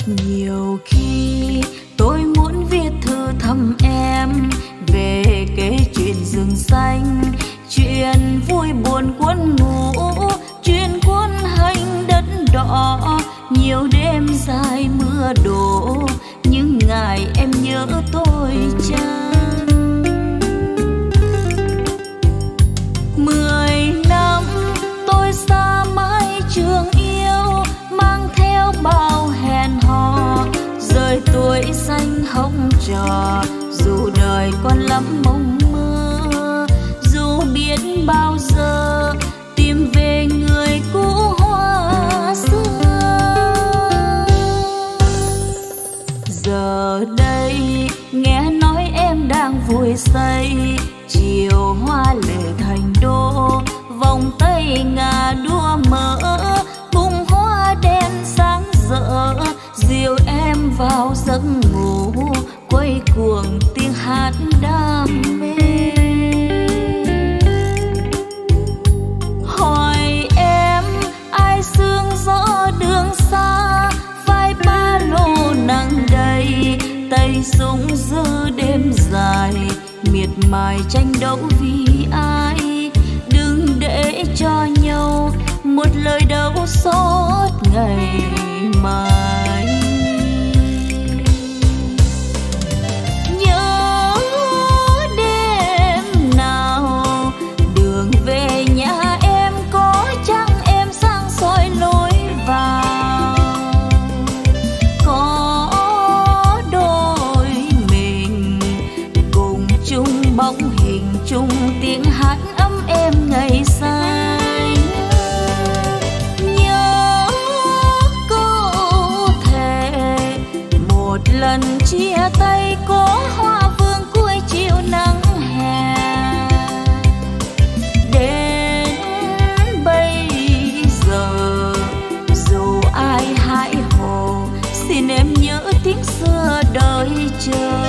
Nhiều khi tôi muốn viết thư thăm em về kể chuyện rừng xanh, chuyện vui buồn quân ngủ, chuyện quân hành đất đỏ. Nhiều đêm dài mưa đổ, những ngày em nhớ tôi chăng? 10 năm tôi xa mái trường yêu, mang theo bao hẹn hò, rời tuổi xanh hồng trò. Dù đời còn lắm mộng mơ, dù biết bao giờ tìm về người cũ hoa xưa. Giờ đây nghe nói em đang vui say, chiều hoa lệ thành đô, vòng tay ngà đua mỡ, cùng hoa đen sáng rỡ, dìu em vào giấc ngủ, quay cuồng tiếng hát đam mê. Hỏi em ai sương gió đường xa, vai ba lô nắng đầy, tay súng dư đêm dài, miệt mài tranh đấu vì ai. Đừng để cho nhau một lời đau xót ngày mai. Nhớ đêm nào đường về nhà em, có chăng em sang soi lối vào, có đôi mình cùng chung bóng hình, chung tiếng hát ấm êm ngày xanh. Nhớ câu thề một lần chia tay, có hoa vương cuối chiều nắng hè. Đến bây giờ dù ai hãi hồ, xin em nhớ tiếng xưa đợi chờ.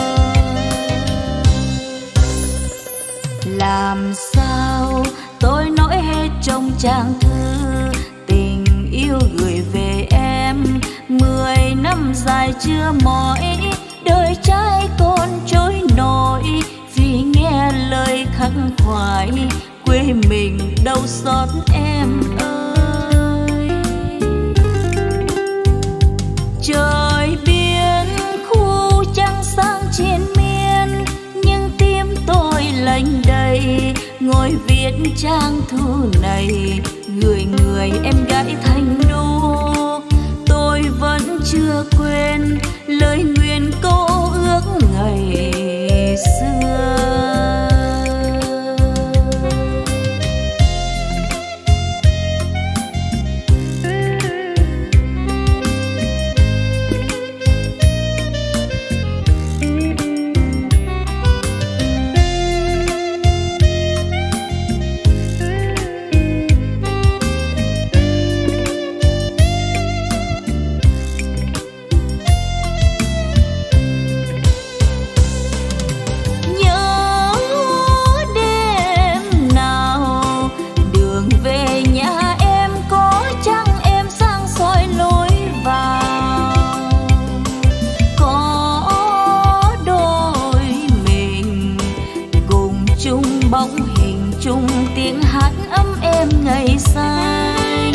Làm sao tôi nói hết trong trang thư tình yêu gửi về em. 10 năm dài chưa mỏi, đời trai còn trôi nổi, vì nghe lời khắc khoải quê mình đau xót em ơi. Trời biên khu trăng sáng triền miên, nhưng tim tôi lạnh đầy, ngồi viết trang thư này gửi người em gái thành đô. Tôi vẫn chưa quên lời nguyện câu ước ngày xưa. Ngày xanh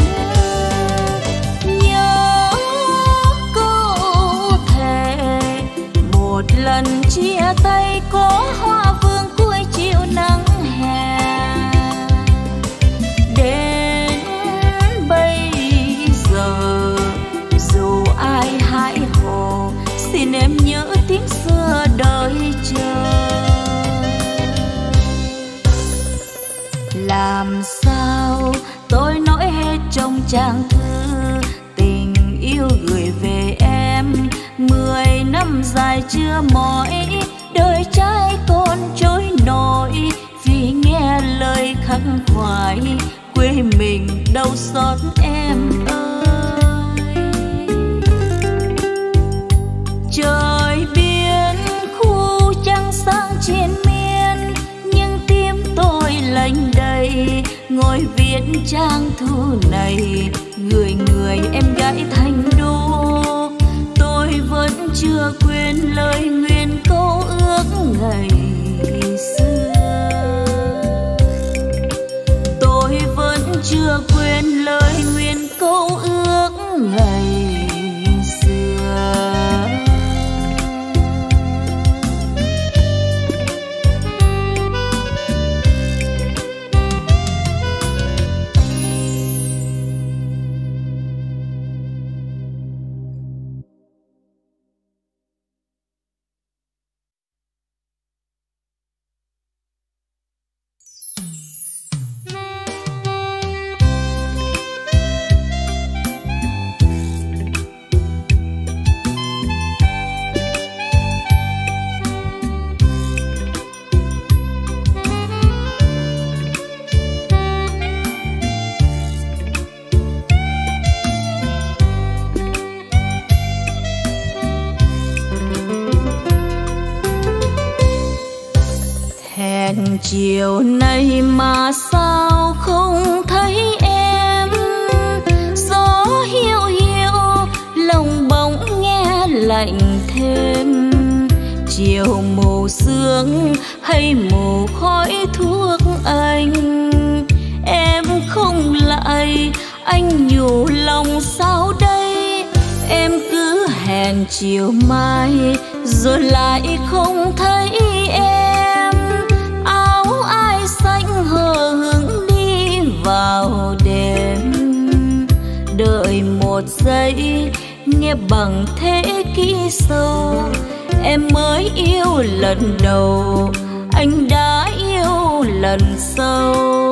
nhớ câu thề một lần chia tay, có hoa vương cuối chiều nắng hè. Đến bây giờ dù ai hãi hồ, xin em nhớ tiếng xưa đợi chờ. Làm sao tôi nói hết trong trang thư tình yêu gửi về em. 10 năm dài chưa mỏi, đời trai còn trôi nổi, vì nghe lời khắc khoải quê mình đau xót em ơi. Trời biên khu trăng sáng triền miên, nhưng tim tôi lạnh đầy, ngồi viết trang thư này gửi người em gái thành đô. chưa quên lời nguyện câu ước ngày xưa. Tôi vẫn chưa quên lời nguyện câu ước ngày xưa. Chiều nay mà sao không thấy em, gió hiu hiu lòng bỗng nghe lạnh thêm. Chiều mù sương hay mù khói thuốc anh, em không lại anh nhủ lòng sao đây. Em cứ hẹn chiều mai rồi lại không thấy em. Xanh hờ hững đi vào đêm, đợi một giây nghe bằng thế kỷ sâu. Em mới yêu lần đầu, anh đã yêu lần sau.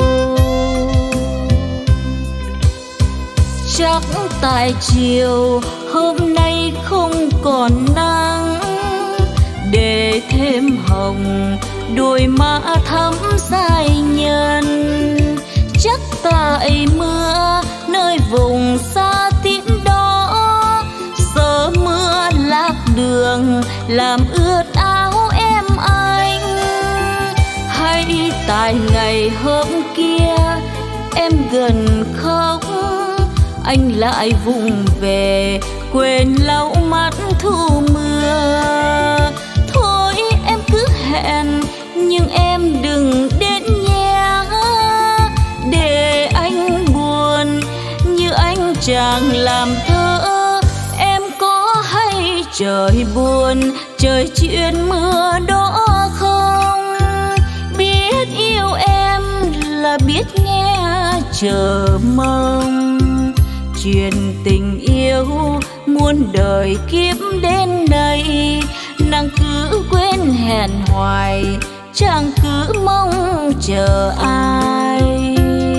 Chắc tại chiều hôm nay không còn nắng, để thêm hồng đôi má thắm dài nhân. Chắc tại mưa nơi vùng xa tím đó, giờ mưa lạc đường làm ướt áo em anh. Hay tại ngày hôm kia em gần khóc, anh lại vụng về quên lau mắt thu mưa. Thôi em cứ hẹn nhưng em đừng đến nhé, để anh buồn như anh chàng làm thơ. Em có hay trời buồn trời chuyện mưa đó không? Biết yêu em là biết nghe chờ mong, chuyện tình yêu muôn đời kiếp đến đây. Nàng cứ quên hẹn hoài, chẳng cứ mong chờ ai.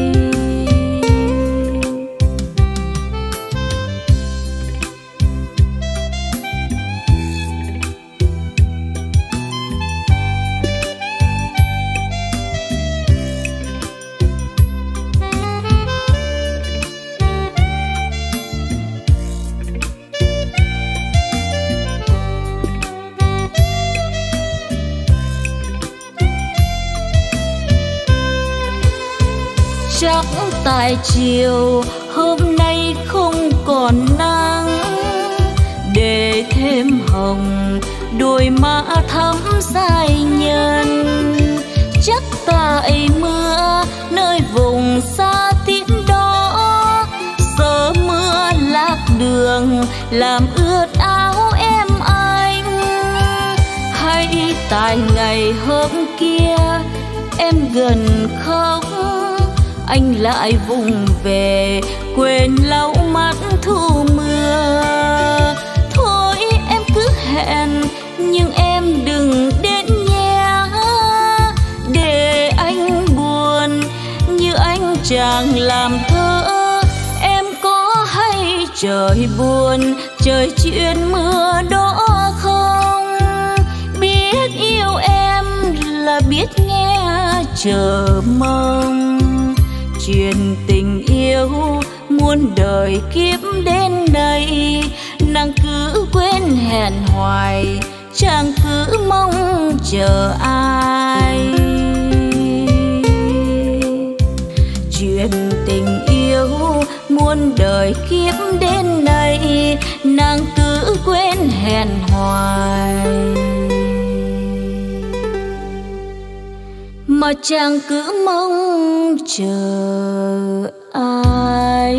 Chắc tại chiều hôm nay không còn nắng, để thêm hồng đôi má thắm dài nhân. Chắc tại mưa nơi vùng xa tím đó, giờ mưa lạc đường làm ướt áo em anh. Hay tại ngày hôm kia em gần khóc, anh lại vụng về quên lau mắt thu mưa. Thôi em cứ hẹn nhưng em đừng đến nhé, để anh buồn như anh chàng làm thơ. Em có hay trời buồn trời chuyện mưa đó không? Biết yêu em là biết nghe chờ mong, chuyện tình yêu muôn đời kiếp đến đây. Nàng cứ quên hẹn hoài, chẳng cứ mong chờ ai. Chuyện tình yêu muôn đời kiếp đến đây, nàng cứ quên hẹn hoài. mà chàng cứ mong chờ ai.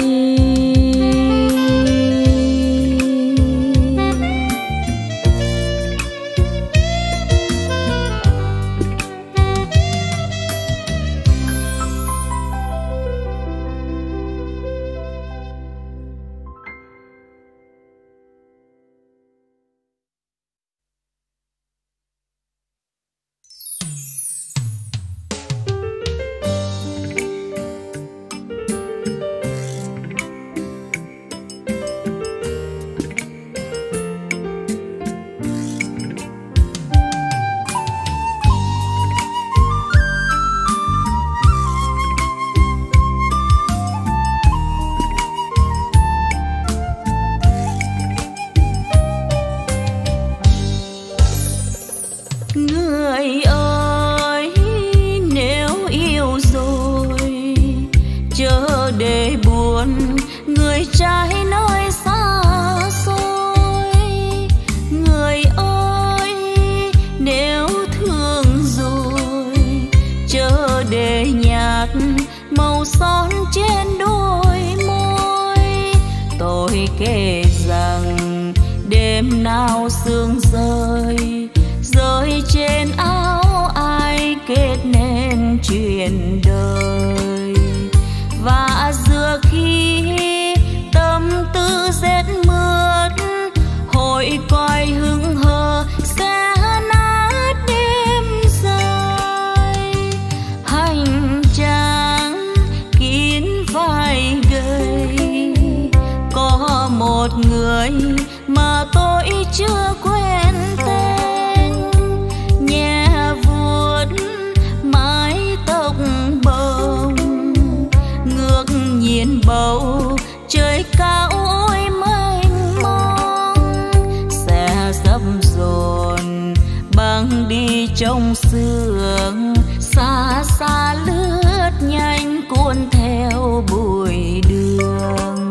Trong sương xa xa lướt nhanh cuốn theo bụi đường,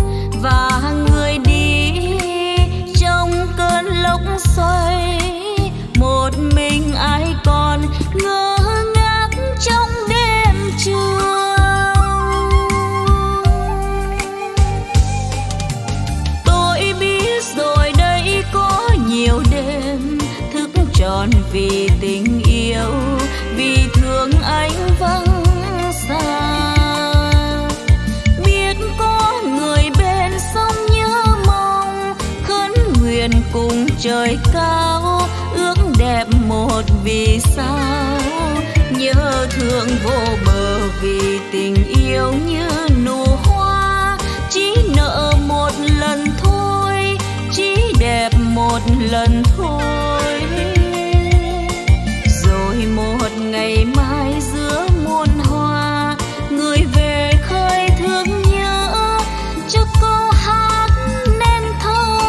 và người đi trong cơn lốc xoay, một mình ai còn ngơ ngác trong đêm trường. Tôi biết rồi đây có nhiều đêm thức tròn vì tình yêu, vì thương anh vắng xa. Biết có người bên sông nhớ mong, khấn nguyện cùng trời cao, ước đẹp một vì sao. Nhớ thương vô bờ vì tình yêu như nụ hoa, chỉ nợ một lần thôi, chỉ đẹp một lần thôi. Một ngày mai giữa muôn hoa, người về khơi thương nhớ cho câu hát nên thơ.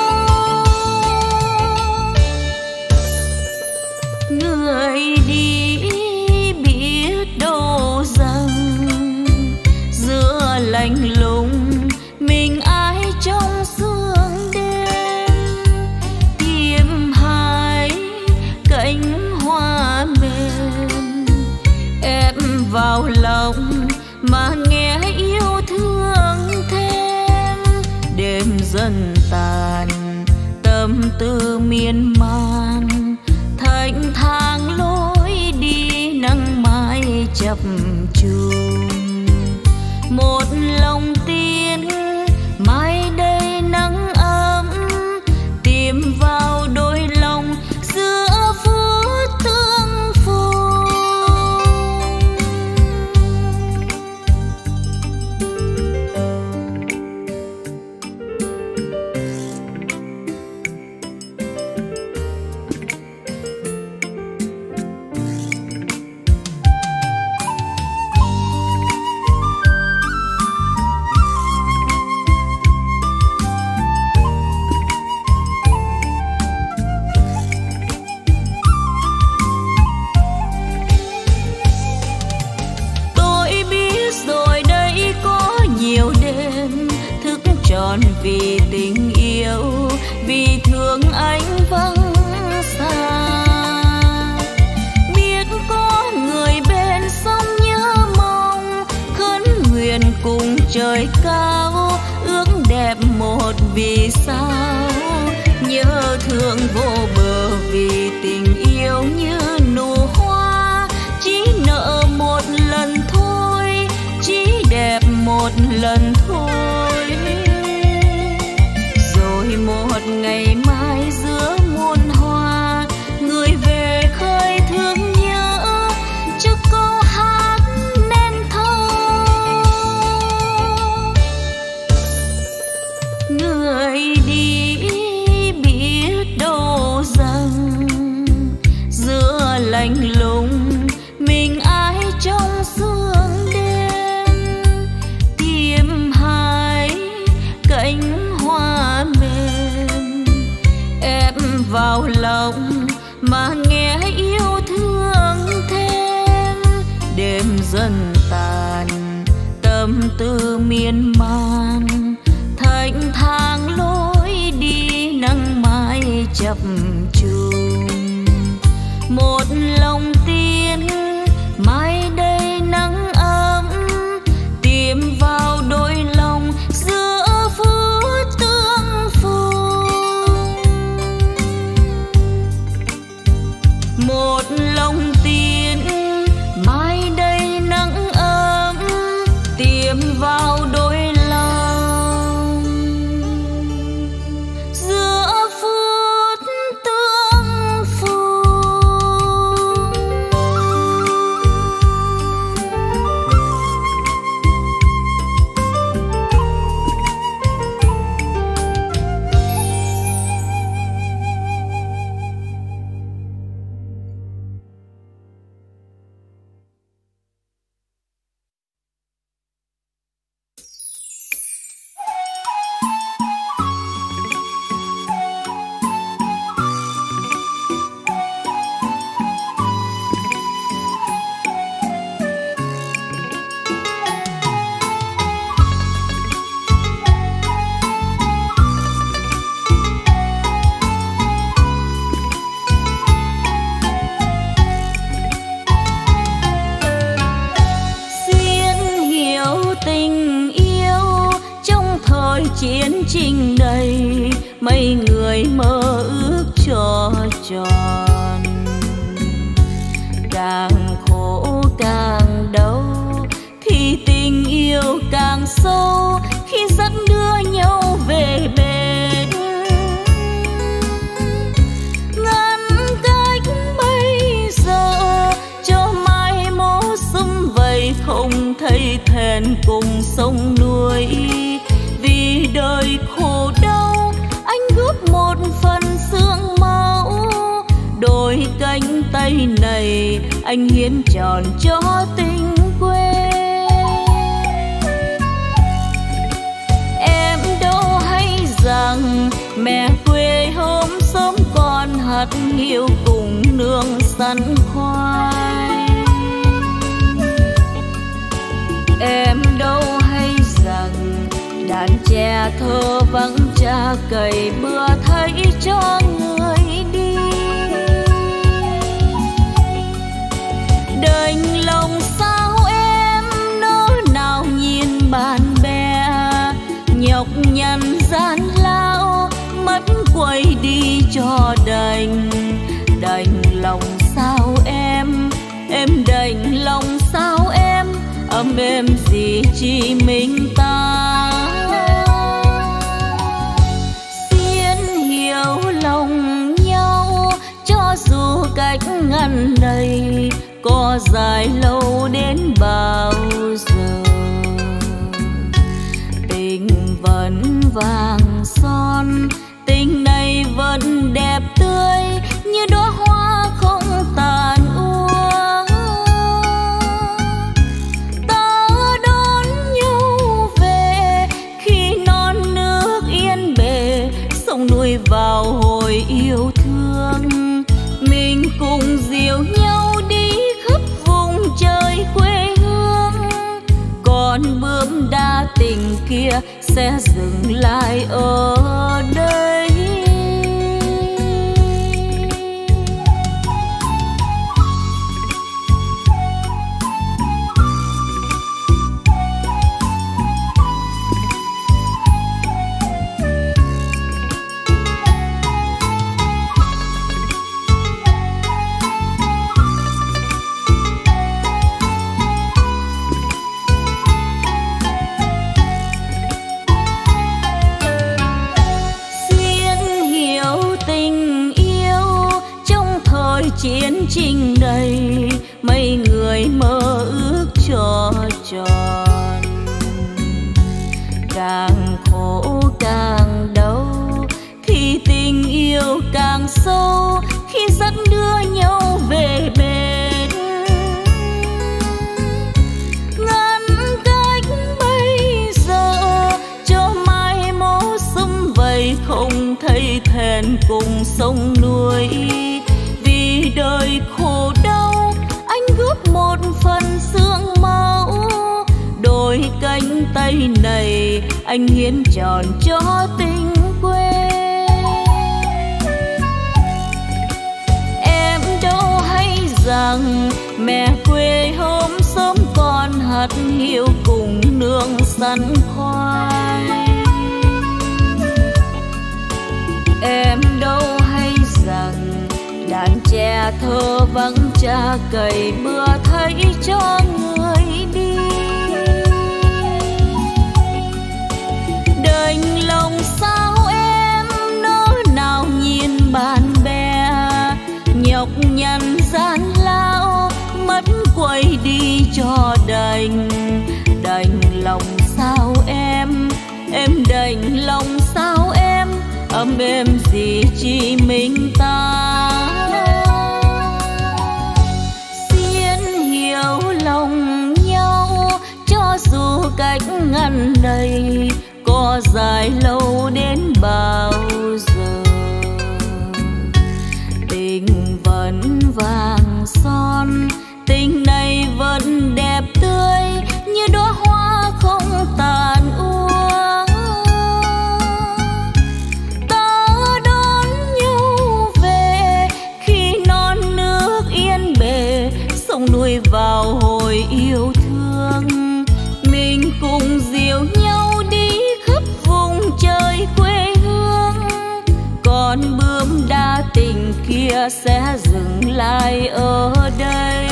Người đi biết đâu rằng giữa lạnh lùng mình ai trong sương đêm, tìm hai cánh hoa mềm ép vào lòng mà nghe yêu thương thêm. Đêm dần tàn tâm tư miên man, thanh thang lối đi nắng mai chập chờn. Một lòng tin mai đây nắng ấm tìm vào đôi lòng giữa phút tương phùng. trời cao, ước đẹp một vì sao. Nhớ thương vô bờ vì tình yêu như nụ hoa, chỉ nợ một lần thôi, chỉ đẹp một lần thôi. Rồi một ngày mai giữa muôn hoa, người về khơi thương nhớ cho câu hát nên thơ. Người đi biết đâu rằng giữa lạnh lùng mình ai trong sương đêm, tìm hai cánh hoa mềm ép vào lòng mà nghe yêu thương thêm. Đêm dần tàn tâm tư miên man, thanh thang lối đi nắng mai chập chờn. Một lòng tin mai đây nắng ấm tìm vào đôi lòng giữa phút tương phùng. Một lòng tin mai đây nắng ấm tìm vào đôi lòng giữa phút tương phùng. Chiến trình đầy mấy người mơ ước cho tròn, càng khổ càng đau thì tình yêu càng sâu khi dắt đưa nhau về bên. Ngăn cách bây giờ cho mai mốt sum vầy không thấy thẹn cùng sông núi. Vì đời khổ đau anh góp một phần xương máu, đôi cánh tay này anh hiến trọn cho tình quê. Em đâu hay rằng mẹ quê hôm sớm còn hạt hiu cùng nương sắn khoai. Em đâu hay rằng đàn trẻ thơ vắng cha cày bừa thấy cho người đi. Đành lòng sao em nỡ nào nhìn bạn bè nhọc nhằn gian lao mất quay đi cho đành. Đành lòng sao em đành lòng sao em ấm êm gì chỉ mình ta. Xin hiểu lòng nhau cho dù cách ngăn này có dài lâu đến bao giờ. Tình vẫn vàng son, tình này vẫn đẹp tươi như đóa hoa không tàn úa. Ta đón nhau về khi non nước yên bề, sông núi vào hồi yêu thương. Mình cùng dìu nhau đi khắp vùng trời quê hương. Còn bướm đa tình kia sẽ dừng lại ở đây. chiến trình này, mấy người mơ ước cho tròn. Càng khổ càng đau, khi tình yêu càng sâu, khi dắt đưa nhau về bên. Ngăn cách bây giờ cho mai mốt sum vầy, không thấy thẹn cùng sông núi. Vì đời khổ đau, anh góp một phần xương máu, đôi cánh tay này anh hiến trọn cho tình quê. Em đâu hay rằng mẹ quê hôm sớm còn hạt hiu cùng nương sắn khoai. Em đâu hay rằng đàn trẻ thơ vắng cha cày bừa thấy cho người đi. Đành lòng sao em nỡ nào nhìn bạn bè nhọc nhằn gian lao, mất quay đi cho đành. Đành lòng sao em đành lòng sao em, ấm êm gì chỉ mình ta. Xin hiểu lòng nhau cho dù cách ngăn này có dài lâu đến bao giờ. Tình vẫn vàng son, tình này vẫn đẹp tươi như đóa hoa không tàn úa. Ta đón nhau về khi non nước yên bề, sông núi vào hồi yêu thương. Mình cùng dìu nhau đi khắp vùng trời quê hương, còn bướm đa tình kia sẽ dừng lại ở đây.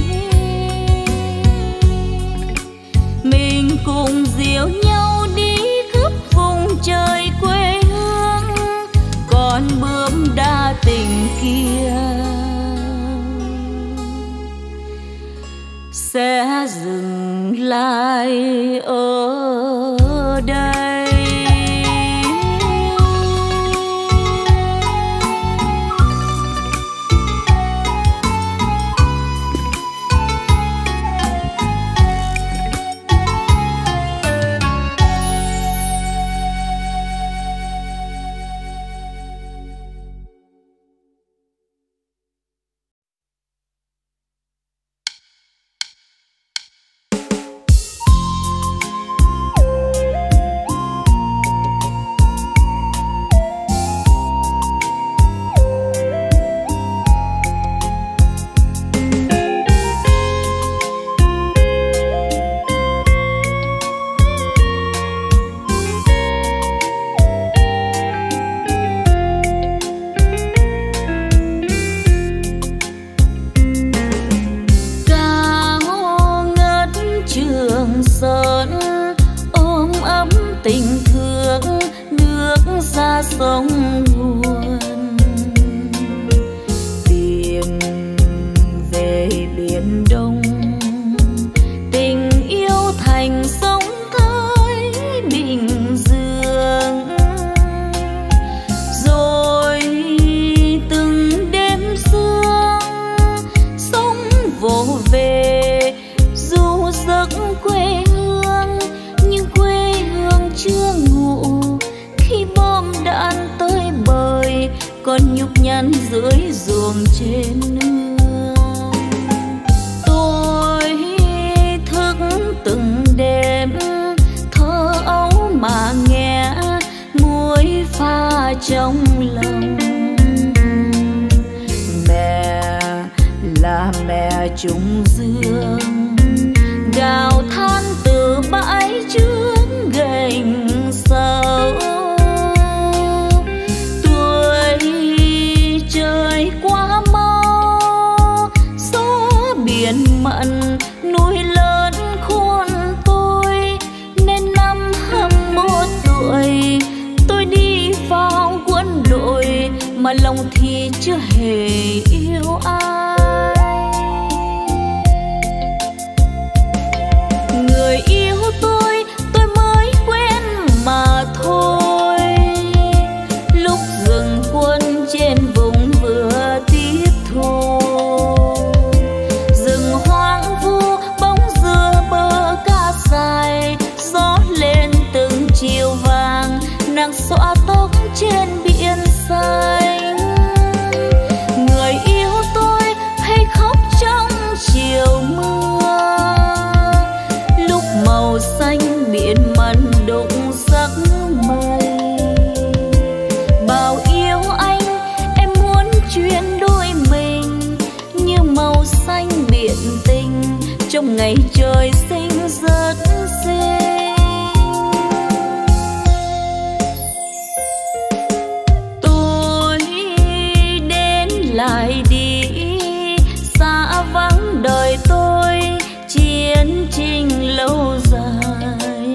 Mình cùng dìu nhau đi khắp vùng trời quê hương, còn bướm đa tình kia sẽ dừng lại ở đây. Sông nguồn tìm về biển Đông, tình yêu thành sông Thái Bình Dương. Rồi từng đêm sương sông vỗ về du giấc quê hương, nhưng quê hương chưa ngủ khi bom đạn tới bời, còn nhục nhằn dưới ruộng trên nương. Tôi thức từng đêm thơ ấu mà nghe muối pha trong lòng. Mẹ là mẹ trùng dương, gào than từ bãi trước gành sâu. Trời quá mau, gió biển mặn núi lớn khuôn tôi, nên năm 21 tuổi tôi đi vào quân đội mà lòng thì chưa hề yêu ai. Người yêu tôi mới quen mà thôi. Lúc dừng quân trên vùng vừa tiếp thu, rừng hoang vu bóng dừa bờ ca dài, gió lên từng chiều vàng, nàng xõa tóc trên biển xanh. Người yêu tôi hay khóc trong chiều mưa, lúc màu xanh biển mặn đụng giấc mây. Bao yêu anh em muốn chuyển đôi mình, như màu xanh biển tình trong ngày trời xinh rất xinh. Tôi đến lại đi, xa vắng đời tôi chiến tranh lâu dài.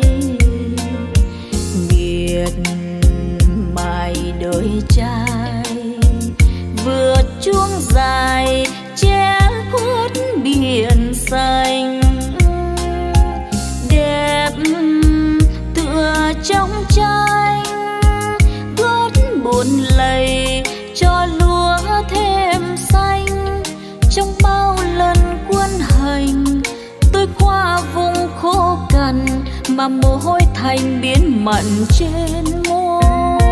Miệt mài đời trai vượt chuông dài, che khuất biển xanh. Đẹp tựa trong tranh, gót buồn lầy cho lúa thêm xanh. Trong bao lần quân hành tôi qua vùng khô cằn, mà mồ hôi thành biến mặn trên môi.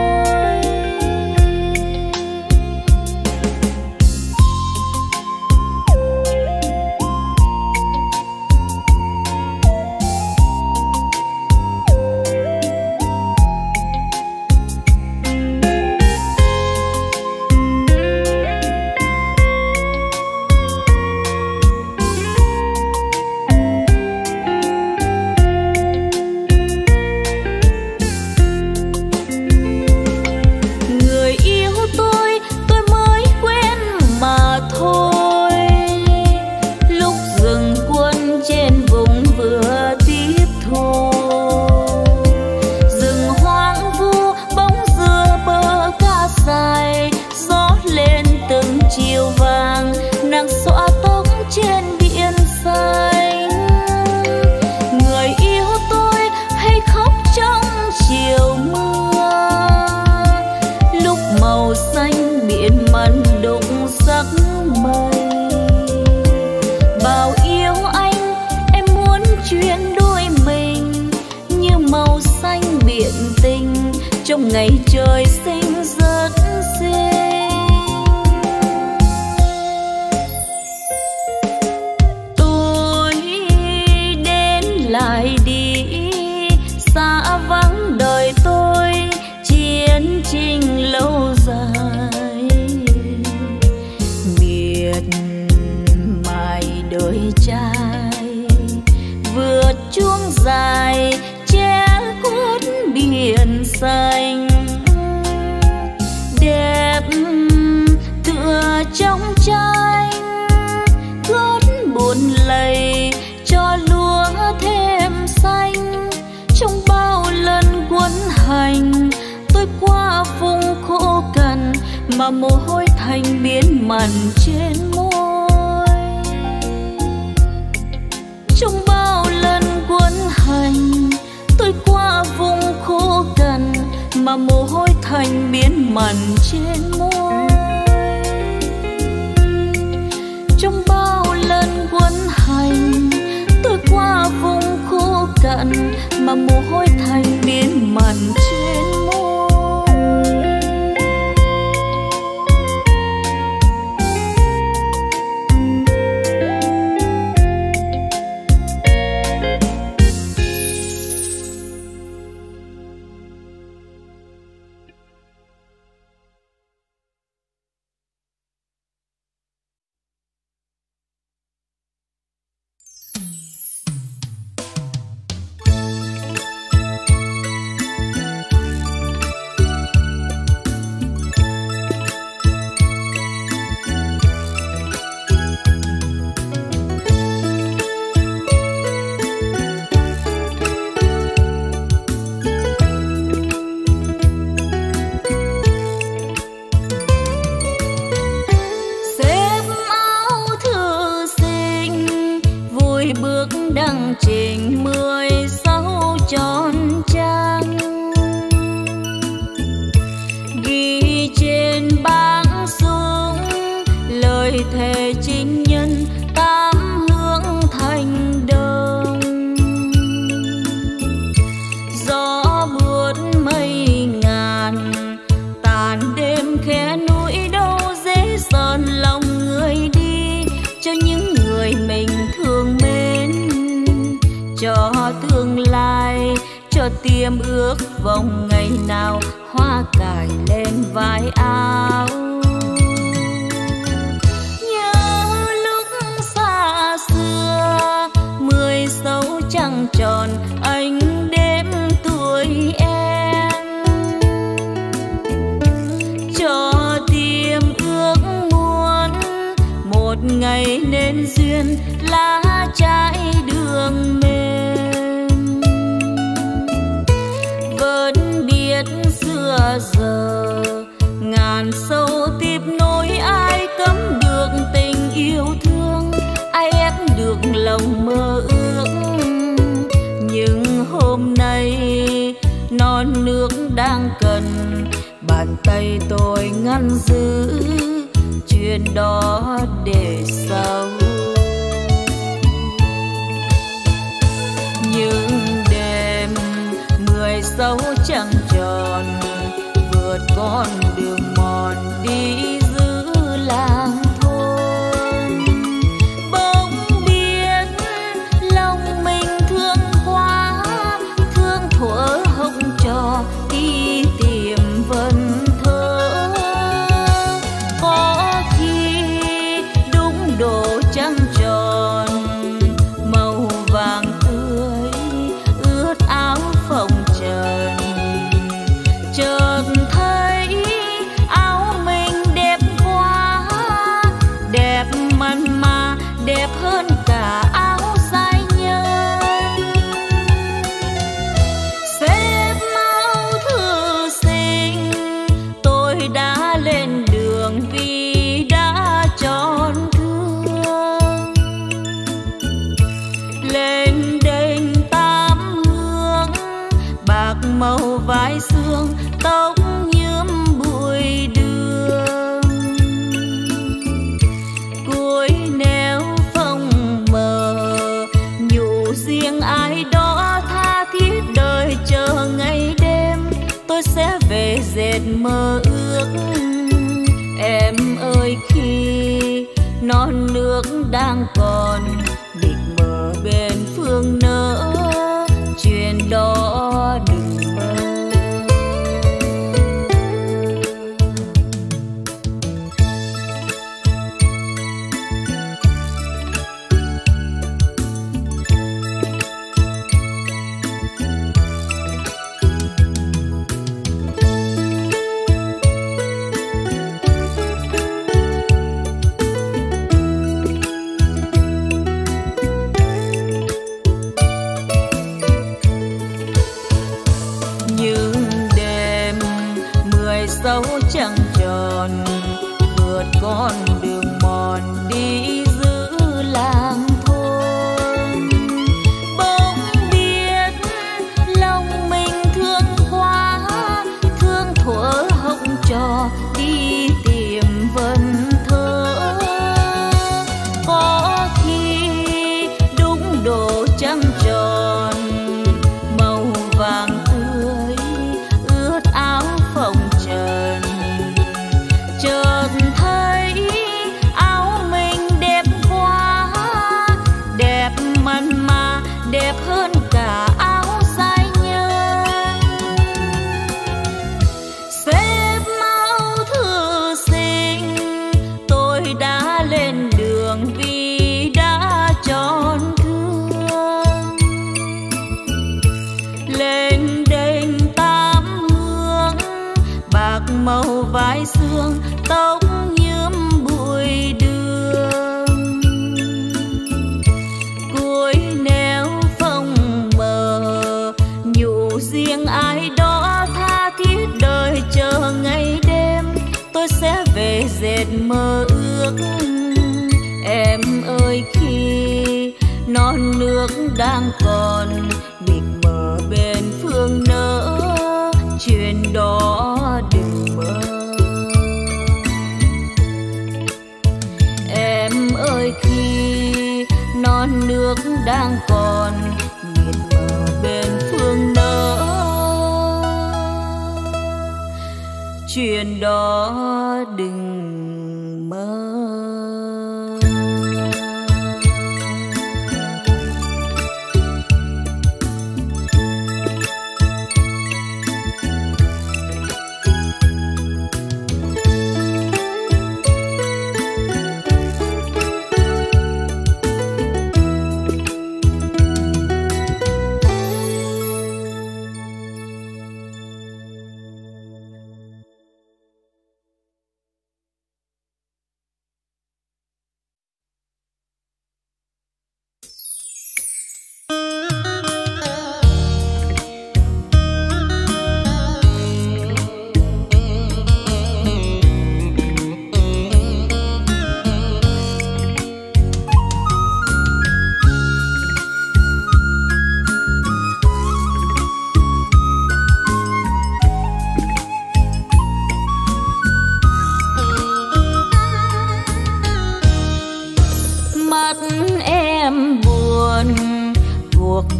Trong ngày trời xinh rất xinh, tôi đến lại đi, xa vắng đời tôi chiến tranh lâu dài. Miệt mài đời trai vượt chuông dài, che khuất biển xanh. Đẹp tựa trong tranh, gót buồn lầy cho lúa thêm xanh. Trong bao lần quân hành tôi qua vùng khô cằn, mà mồ hôi thành biến mặn trên môi. Trong bao lần quân hành tôi qua vùng khô cằn, mà mồ hôi thành biến mặn trên môi. Trong bao lần quân hành tôi qua vùng khô cằn, mà mồ hôi thành biến mặn trên môi. tiêm ước vòng ngày nào hoa cài lên vai áo. Nhớ lúc xa xưa 10 dấu trăng tròn anh đếm tuổi em, cho tiêm ước muốn một ngày nên duyên lá trái đường mềm. Vẫn biết xưa giờ ngàn sâu tiếp nối, ai cấm được tình yêu thương, ai ép được lòng mơ ước. Nhưng hôm nay non nước đang cần, bàn tay tôi ngăn giữ chuyện đó để sau. Những đêm 10 dấu trăng tròn vượt con đường mòn đi giữ làng thôn, bỗng biết lòng mình thương quá, thương thuở học trò đi tìm vần thơ. Có khi đúng độ trăng tròn màu vàng tươi ướt áo phồng trần, chợt thấy áo mình đẹp quá, đẹp mặn mà đẹp hơn cả áo dài nhân. Xếp máu thư sinh tôi đã lên đường vì đã tròn thương, lên đền Tam Hương bạc màu vai xương tóc nhuốm bụi đường. Cuối nẻo phong mờ nhủ riêng ai đó tha thiết đời chờ ngày đêm, tôi sẽ về dệt mơ ước. Em ơi khi non nước đang còn mịt mờ bên phương nỡ, chuyện đó đừng mơ. Dấu trăng tròn vượt con đường mòn đi giữ làng thôn, bỗng biết lòng mình thương quá, thương thuở học trò đi tìm vần thơ. Có khi đúng độ trăng tròn màu vàng tươi ướt áo phồng trần, chợt thấy áo mình đẹp quá, đẹp mặn mà đẹp hơn cả áo dài nhân. Xếp máu thư sinh tôi đã lên đường vì đã tròn thương, lên đền Tam Hương bạc màu vai xương tóc nhuốm bụi đường. Cuối nẻo phong mờ nhủ riêng ai đó tha thiết đời chờ ngày đêm, tôi sẽ về dệt mơ ước. Em ơi khi non nước đang còn mịt mờ bên phương nỡ, chuyện đó đừng mơ. Em ơi khi non nước đang còn mịt mờ bên phương nỡ, chuyện đó đừng mơ.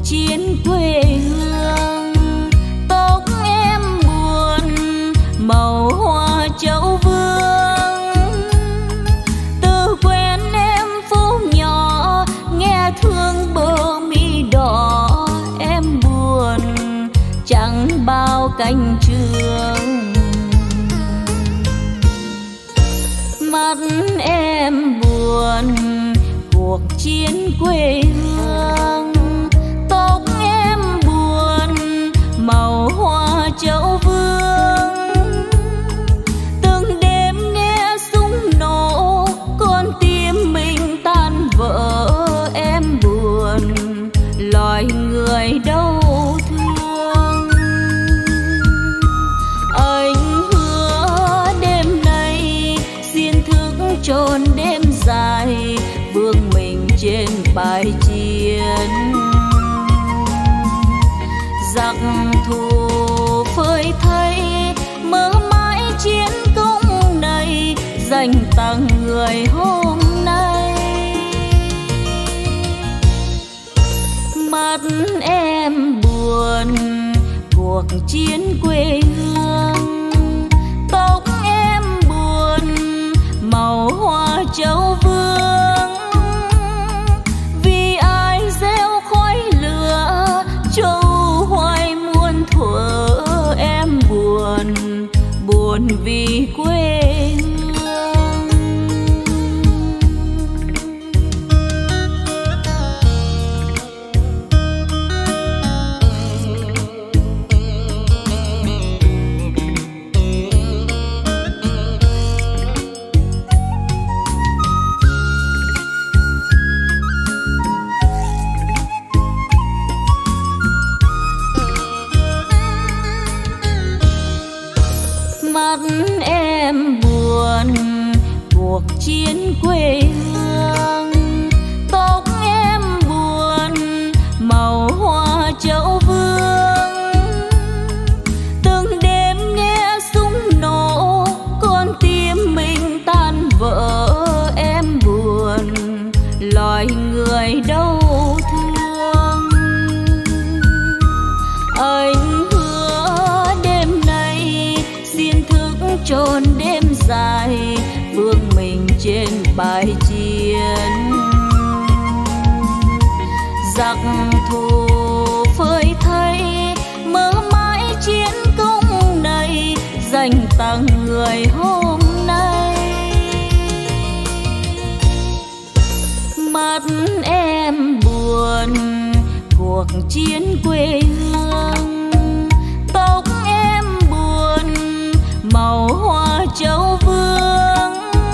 chiến quê hương. Tóc em buồn màu hoa châu vương, từ quen em phố nhỏ nghe thương bờ mi đỏ. Em buồn chẳng bao cánh trường, mắt em buồn cuộc chiến quê hương. Tóc em buồn màu hoa châu vương, từng đêm nghe súng nổ con tim mình tan vỡ. Em buồn loài người đau thương. Anh hứa đêm nay xin thức trọn đêm dài, vương mình trên bài chiến. Giặc thù phơi thay mơ mãi chiến công này, dành tặng người hôm nay. Mắt em buồn cuộc chiến quê hương. Tóc em buồn màu hoa châu vương, vì ai gieo khói lửa châu hoài muôn thuở. Em buồn buồn vì quê hương. Mắt em buồn cuộc chiến quê hương. Tóc em buồn màu hoa châu vương, từng đêm nghe súng nổ con tim mình tan vỡ. Em buồn loài người đau thương. Anh hứa đêm nay xin thức trọn đêm dài, vương mình trên bài chiến. Giặc thù phơi thay mơ mãi chiến công này, dành tặng người hôm nay. Mắt em buồn cuộc chiến quê hương. Tóc em buồn màu hoa châu vương,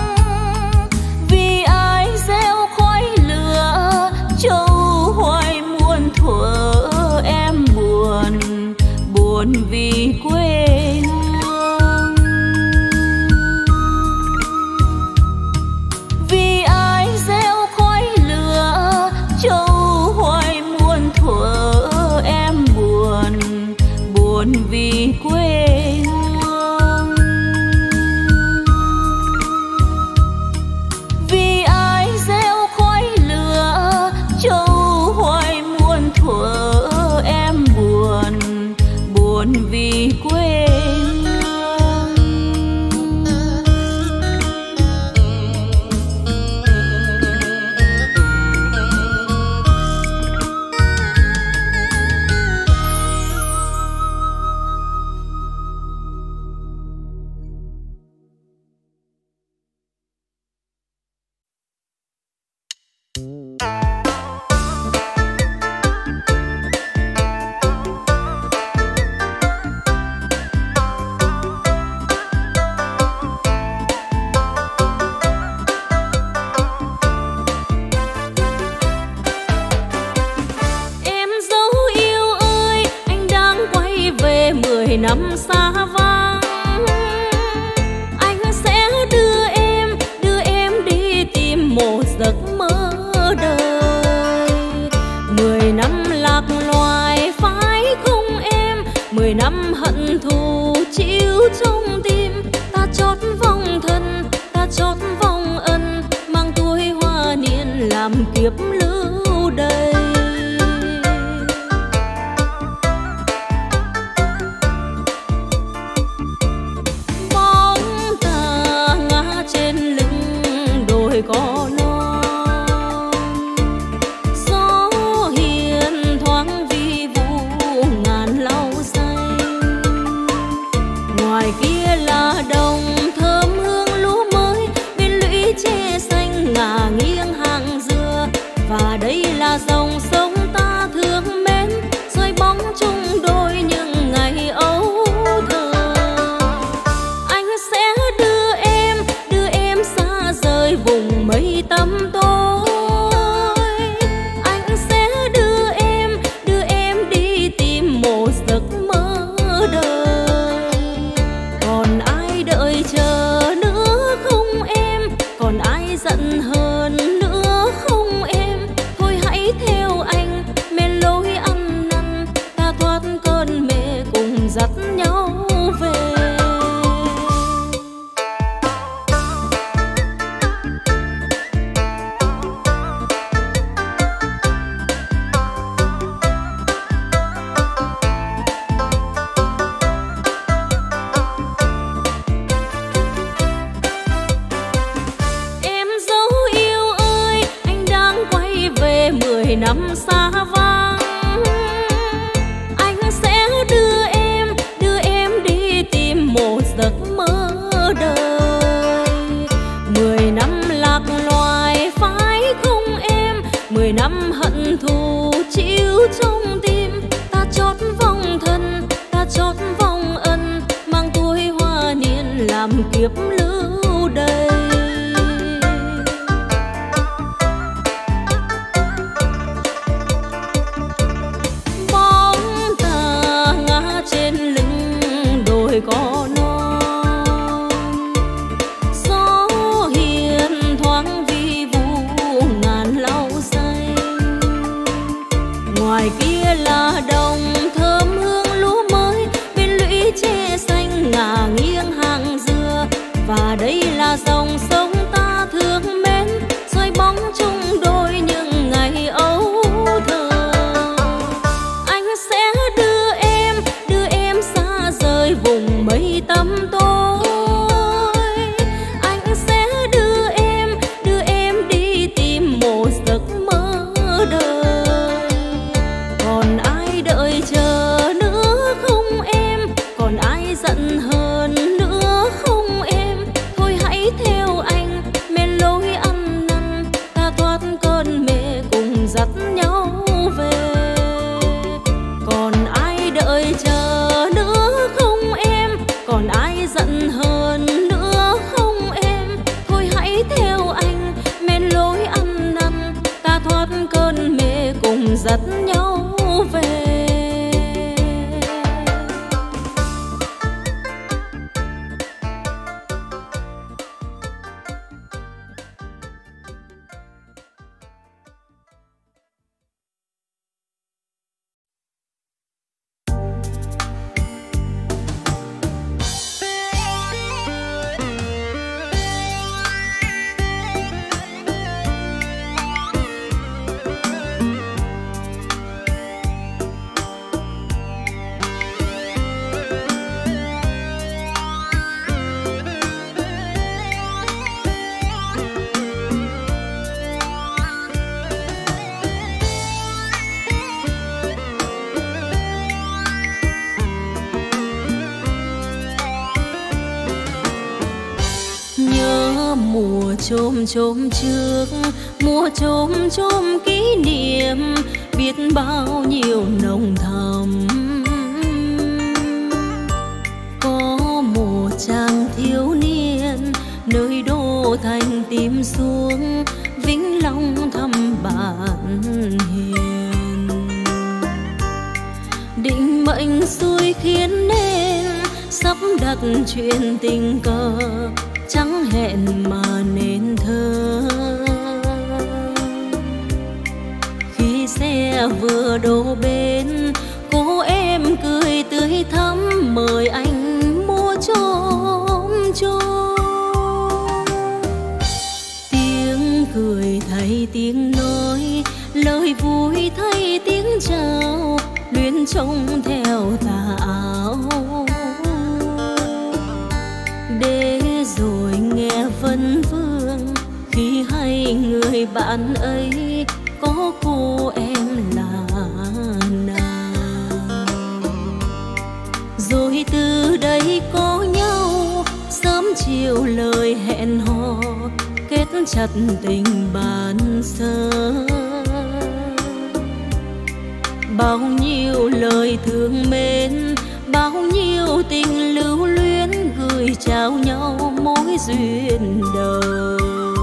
vì ai gieo khói lửa châu hoài muôn thuở. Em buồn buồn vì quê hương, vì ai gieo khói lửa châu hoài muôn thuở. Em buồn buồn vì quê hương, vì ai gieo khói lửa châu hoài muôn thuở. Em buồn buồn vì quê hương. Năm xa vắng anh sẽ đưa em đi tìm một giấc mơ đời. 10 năm lạc loài phải không em, 10 năm hận thù chịu trong tim. Ta chót vòng thân, ta chót vòng ân, mang tuổi hoa niên làm kiếp lưu đầy. đồi có non. Gió hiền thoáng vi vu ngàn lau xanh, ngoài kia là đồng thơm hương lúa mới, bên lũy tre xanh ngả nghiêng hàng dừa. Và đây là dòng sông ta thương mến, soi bóng chung đôi những ngày ấu thơ. Anh sẽ đưa em xa rời vùng mây tăm tối. Anh sẽ đưa em đi tìm một giấc mơ đời. Còn ai đợi chờ nữa không em? Còn ai giận hờn nữa không em? Thôi hãy theo anh men lối ăn năn, ta thoát cơn mê cùng dắt nhau về. Em dấu yêu ơi, anh đang quay về 10 năm xa vắng. Anh sẽ đưa em đi tìm một giấc mơ đời. 10 năm lạc loài phải không em? 10 năm hận thù chịu trong tim. Ta chót vong thân, ta chót vong ân, mang tuổi hoa niên làm kiếp lưu đầy. Bóng ta ngã trên lưng đồi có non. Gió hiền thoáng vi vu ngàn lau xanh, ngoài kia là đồng thơm hương lúa mới, bên lũy tre xanh ngả nghiêng hàng dừa. Và đây là dòng sông ta thương mến, soi bóng chung đôi những ngày ấu thơ. Anh sẽ đưa em xa rời vùng mây tăm tối. Anh sẽ đưa em đi tìm một giấc mơ đời. Còn ai đợi chờ nữa không em? Còn ai giận hờn nữa không em? Thôi hãy theo anh men lối ăn năn, ta thoát cơn mê cùng dắt nhau về. Còn ai đợi chờ nữa không em? Còn ai giận hờn nữa không em? Thôi hãy theo anh men lối ăn năn, ta thoát cơn mê cùng dắt nhau về. Mùa chôm chôm trước, mùa chôm chôm kỷ niệm, biết bao nhiêu nồng thầm. Có một chàng thiếu niên nơi đô thành tìm xuống, Vĩnh Long thăm bạn hiền. Định mệnh xui khiến nên sắp đặt chuyện tình cờ, chẳng hẹn mà nên thơ. Khi xe vừa đổ bên, cô em cười tươi thắm mời anh mua chôm chôm. Tiếng cười thay tiếng nói, lời vui thay tiếng chào, luyến trông theo tà áo. Để rồi nghe vấn vương khi người bạn ấy có cô em là nàng. Rồi từ đây có nhau sớm chiều lời hẹn hò, kết chặt tình ban sơ. Bao nhiêu lời thương mến, bao nhiêu tình lưu luyến, gửi trao nhau mối duyên đời.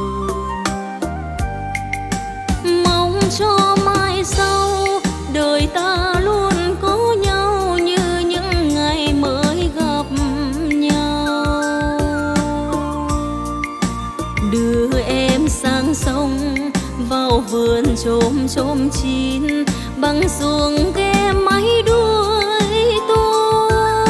Mong cho mai sau đời ta luôn có nhau như những ngày mới gặp nhau. Đưa em sang sông vào vườn chôm chôm chín, băng xuồng ghe máy đuôi tuôn.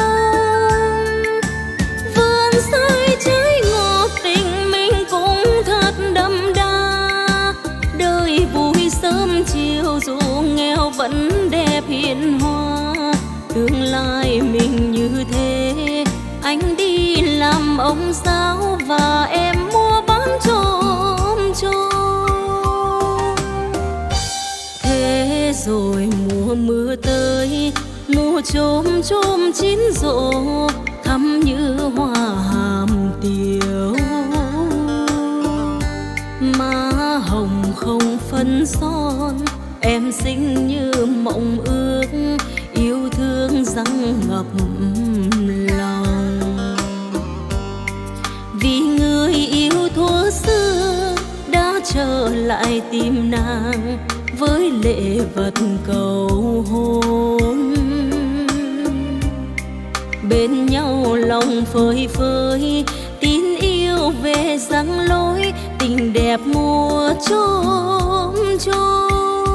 Vườn sai trái ngọt tình mình cũng thật đậm đà. Đời vui sớm chiều dù nghèo vẫn đẹp hiền hòa. Tương lai mình như thế, anh đi làm ông giáo và em mua bán chôm chôm. Thế rồi mùa mưa tới, mùa chôm chôm chín rộ, thắm như hoa hàm tiếu. Má hồng không phân son, em xinh như mộng ước, yêu thương răng ngập lòng. Vì người yêu thuở xưa đã trở lại tìm nàng, với lệ vật cầu hôn. Bên nhau lòng phơi phới, tin yêu về răng lối, tình đẹp mùa chôm chôm.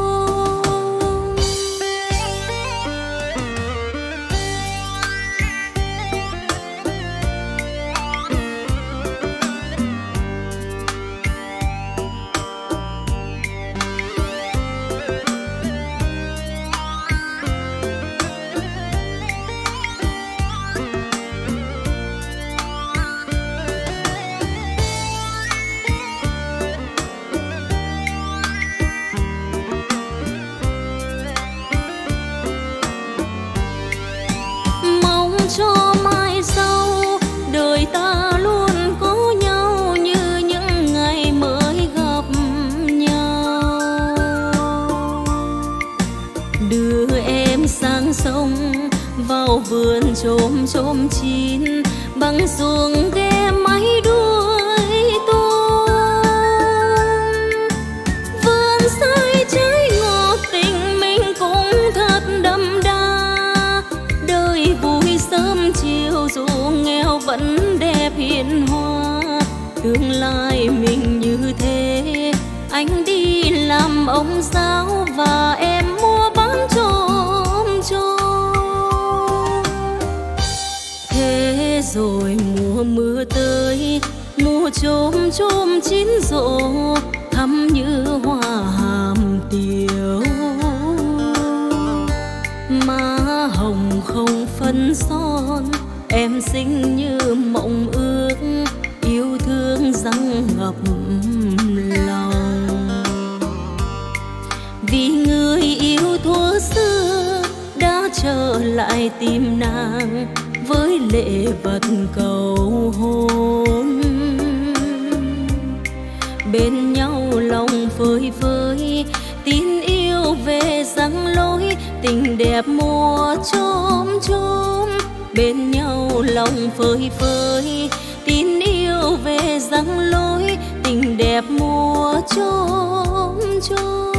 Cho mai sau đời ta luôn có nhau như những ngày mới gặp nhau. Đưa em sang sông vào vườn chôm chôm chín, băng xuồng ghe máy đuôi tuôn. Vườn sai trái ngọt tình mình cũng thật đậm đà. Đời vui sớm chiều dù nghèo vẫn đẹp hiền hòa. Tương lai mình như thế, anh đi làm ông giáo và em mua bán chôm chôm. Thế rồi mùa mưa tới, mùa chôm chôm chín rộ, thắm như hoa hàm tiếu. Má hồng không phân son, em xinh như mộng ước, yêu thương răng ngập lòng. Vì người yêu thuở xưa đã trở lại tìm nàng, với lệ vật cầu hôn. Bên nhau lòng phơi phới, tin yêu về răng lối, tình đẹp mùa chôm chôm. Bên nhau lòng phơi phới, tin yêu về răng lối, tình đẹp mùa chôm chôm.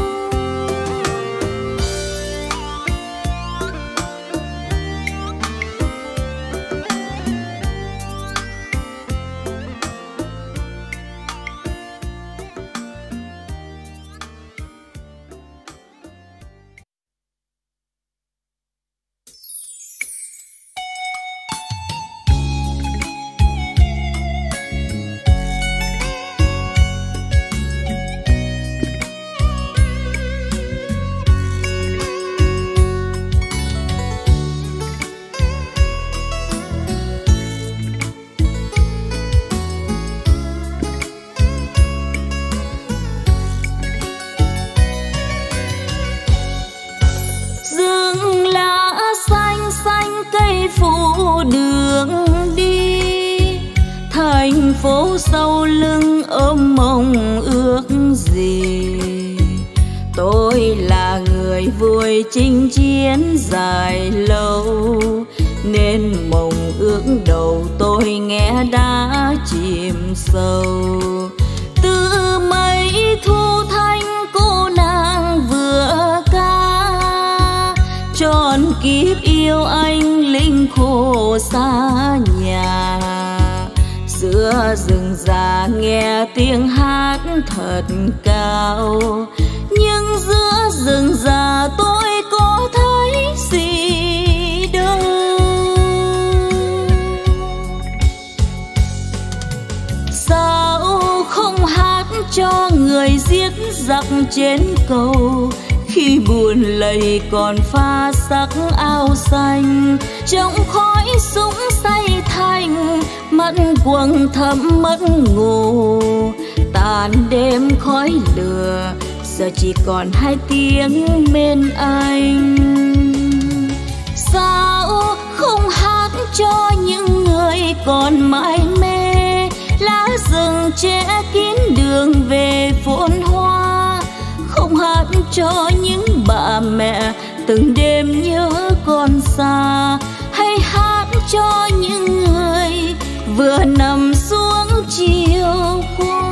phố sau lưng ôm mong ước gì. Tôi là người vui chinh chiến dài lâu, nên mộng ước đầu tôi nghe đã chìm sâu. Từ mấy thu thanh cô nàng vừa ca, trọn kiếp yêu anh linh khổ xa nhà. Giữa rừng già nghe tiếng hát thật cao, nhưng giữa rừng già tôi có thấy gì đâu. Sao không hát cho người giết giặc trên cầu, khi buồn lầy còn pha sắc áo xanh. Trong khói súng say thành, mắt quầng thẫm mất ngủ. Tàn đêm khói lửa, giờ chỉ còn hai tiếng bên anh. Sao không hát cho những người còn mãi mê, lá rừng che kín đường về phồn hoa. Không hát cho những bà mẹ từng đêm nhớ con xa, hay hát cho những người vừa nằm xuống chiều qua.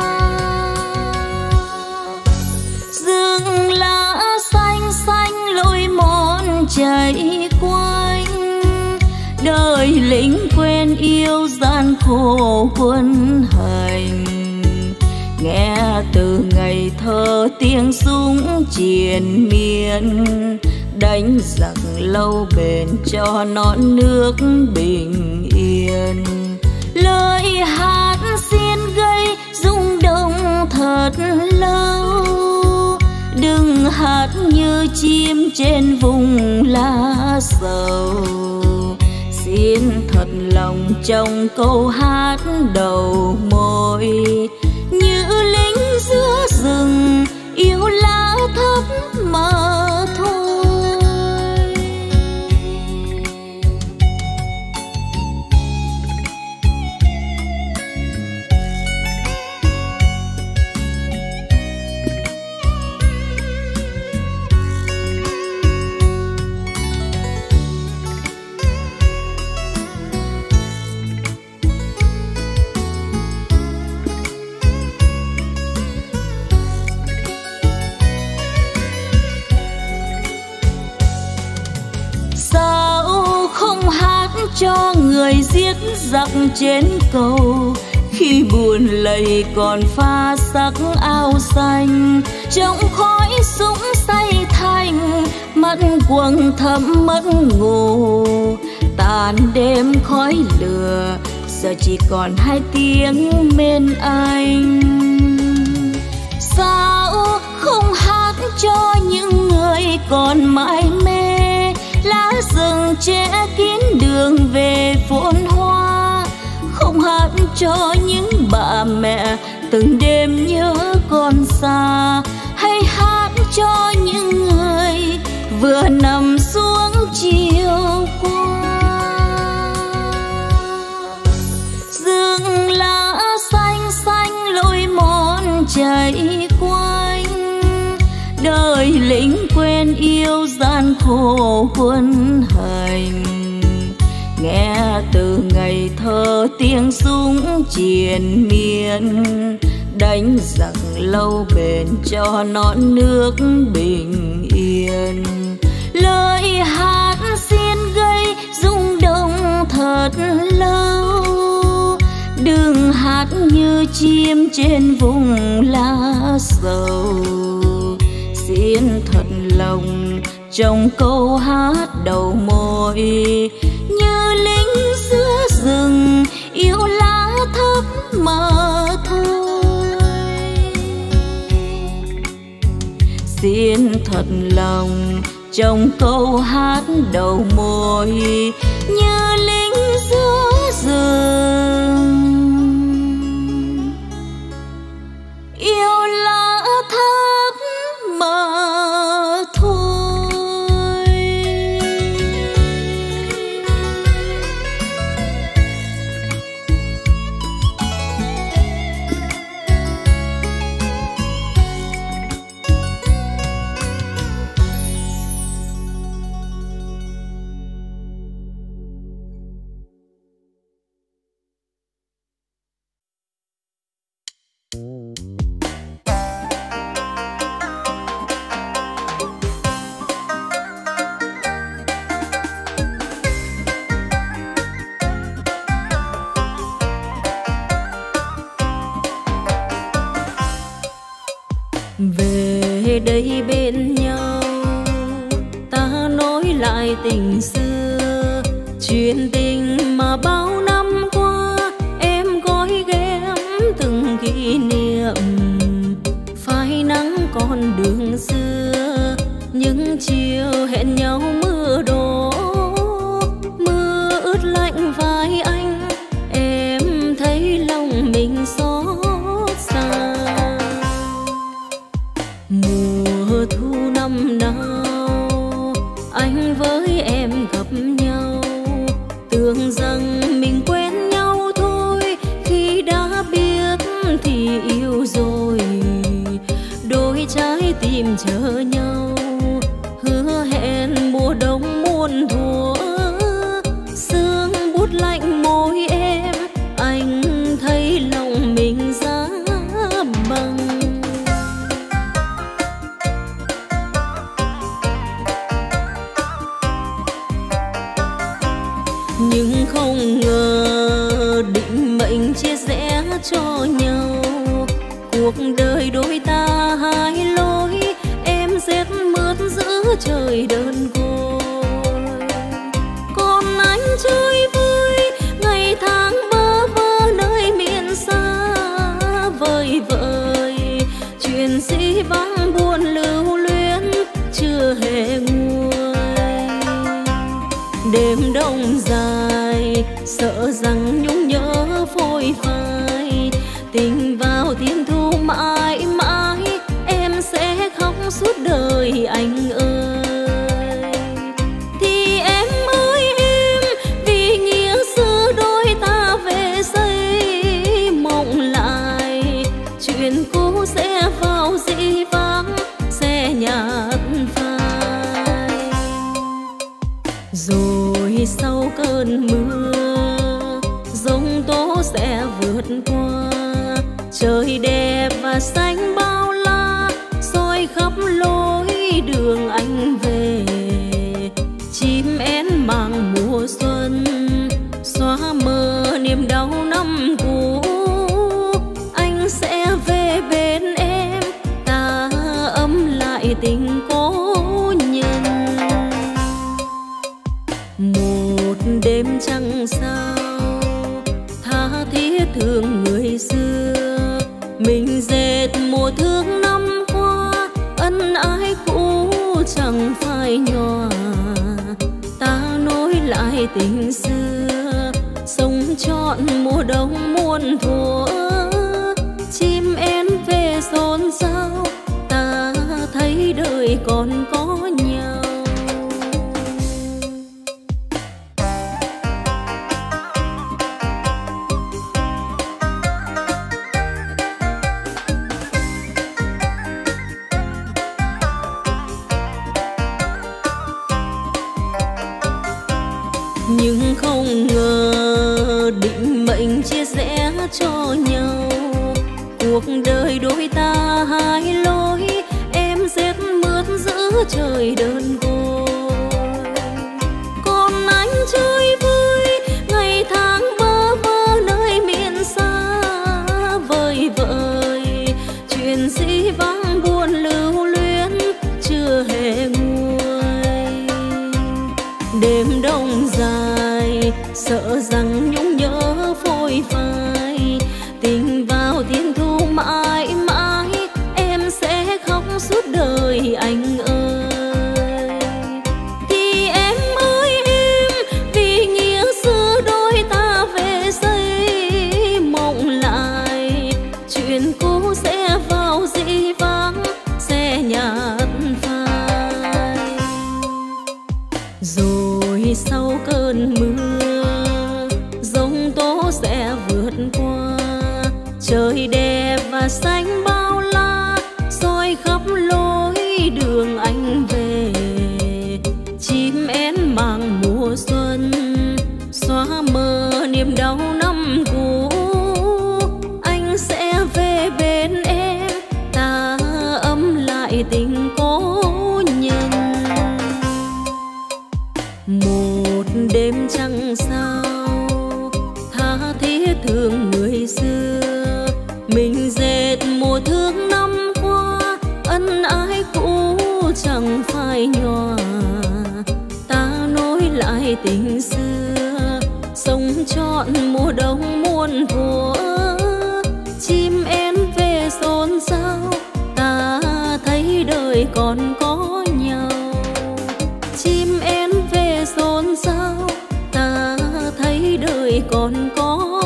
Rừng lá xanh xanh lối mòn chảy quanh, đời lính quen yêu gian khổ quân hành. Nghe từ ngày thơ tiếng súng triền miên, đánh giặc lâu bền cho non nước bình yên. Lời hát xiên gây rung động thật lâu, đừng hát như chim trên vùng lá sầu. Xin thật lòng trong câu hát đầu môi, như lính giữa rừng yêu lá thấp mà thôi. Cho người giết giặc trên cầu, khi buồn lầy còn pha sắc áo xanh. Trong khói súng say thành, mắt quầng thẫm mất ngủ. Tàn đêm khói lửa, giờ chỉ còn hai tiếng bên anh. Sao không hát cho những người còn mãi mê, lá rừng che kín đường về phồn hoa. Không hát cho những bà mẹ từng đêm nhớ con xa, hay hát cho những người vừa nằm xuống chiều qua. Rừng lá xanh xanh lối mòn chảy quanh, đời lính quen yêu gian khổ quân hành. Nghe từ ngày thơ tiếng súng triền miên, đánh giặc lâu bền cho non nước bình yên. Lời hát xiên gây rung động thật lâu, đừng hát như chim trên vùng lá sầu. Xin thật lòng trong câu hát đầu môi, như lính giữa rừng yêu lá thấp mà thôi. Xin thật lòng trong câu hát đầu môi, như lính giữa rừng yêu lá thấp mà thôi. Về đây bên nhau ta nói lại tình xưa, chuyện tình mà bao năm qua em gói ghém từng kỷ niệm. Phai nắng con đường xưa, những chiều hẹn nhau mưa đổ, mưa ướt lạnh vai anh, em thấy lòng mình xót xa. Mùa thu năm nào anh với em gặp nhau, tưởng rằng mình quen nhau thôi, khi đã biết thì yêu rồi. Đôi trái tim chờ nhau, hứa hẹn mùa đông muôn thuở. Sương bút lạnh môi em, anh thấy lòng mình giá băng. Nhưng không ngờ định mệnh chia rẽ cho nhau, cuộc đời đôi ta hai lối, em rét mướt giữa trời đơn côi. Còn anh chơi vui ngày tháng bơ vơ nơi miền xa vời vợi, chuyện dĩ vắng buồn lưu luyến chưa hề nguôi. Đêm đông dài sợ rằng nhung nhớ phôi phai, tình vào thiên thu mãi mãi, em sẽ khóc suốt đời anh ơi. Thì em ơi em, vì nghĩa xưa đôi ta về xây mộng lại, chuyện cũ sẽ vào dĩ vãng, sẽ nhạt phai. Rồi sau cơn mưa, giông tố sẽ vượt qua, trời đẹp và xanh bao la, soi khắp lối đường anh về. Chim én màng mùa xuân, xóa mờ niềm đau năm cũ, anh sẽ về bên em, ta ấm lại tình cố nhân. Một đêm trăng sao tha thiết thương người xưa, mình dệt mùa thương năm qua, ân ái cũ chẳng phai nhòa. Ta nối lại tình xưa, sống trọn mùa đông muôn thuở. Chim én về xôn xao, ta thấy đời còn có nhau. Nhưng không ngờ định mệnh chia rẽ cho nhau, cuộc đời đôi ta hai lối, em rét mướt giữa trời đơn côi. Còn anh chơi vui ngày tháng bơ vơ nơi miền xa vời vợi, chuyện dĩ vắng buồn lưu luyến chưa hề nguôi. Đêm đông dài sợ rằng nhung nhớ phôi phai, tình vào thiên thu mãi mãi, em sẽ khóc suốt đời anh ơi. Thì em ơi em, vì nghĩa xưa đôi ta về xây mộng lại, chuyện cũ sẽ vào dĩ vãng, sẽ nhạt phai. Rồi sau cơn mưa, giông tố sẽ vượt qua, trời đẹp và xanh bao la, soi khắp lối đường anh về. Chim én màng mùa xuân, xóa mờ niềm đau năm cũ, anh sẽ về bên em, ta ấm lại tình cố nhân. Một đêm trăng sao tha thiết thương người xưa, mình dệt mùa thương ai nhòa, ta nối lại tình xưa, sống trọn mùa đông muôn thuở. Chim én về xôn xao, ta thấy đời còn có nhau. Chim én về xôn xao, ta thấy đời còn có nhau.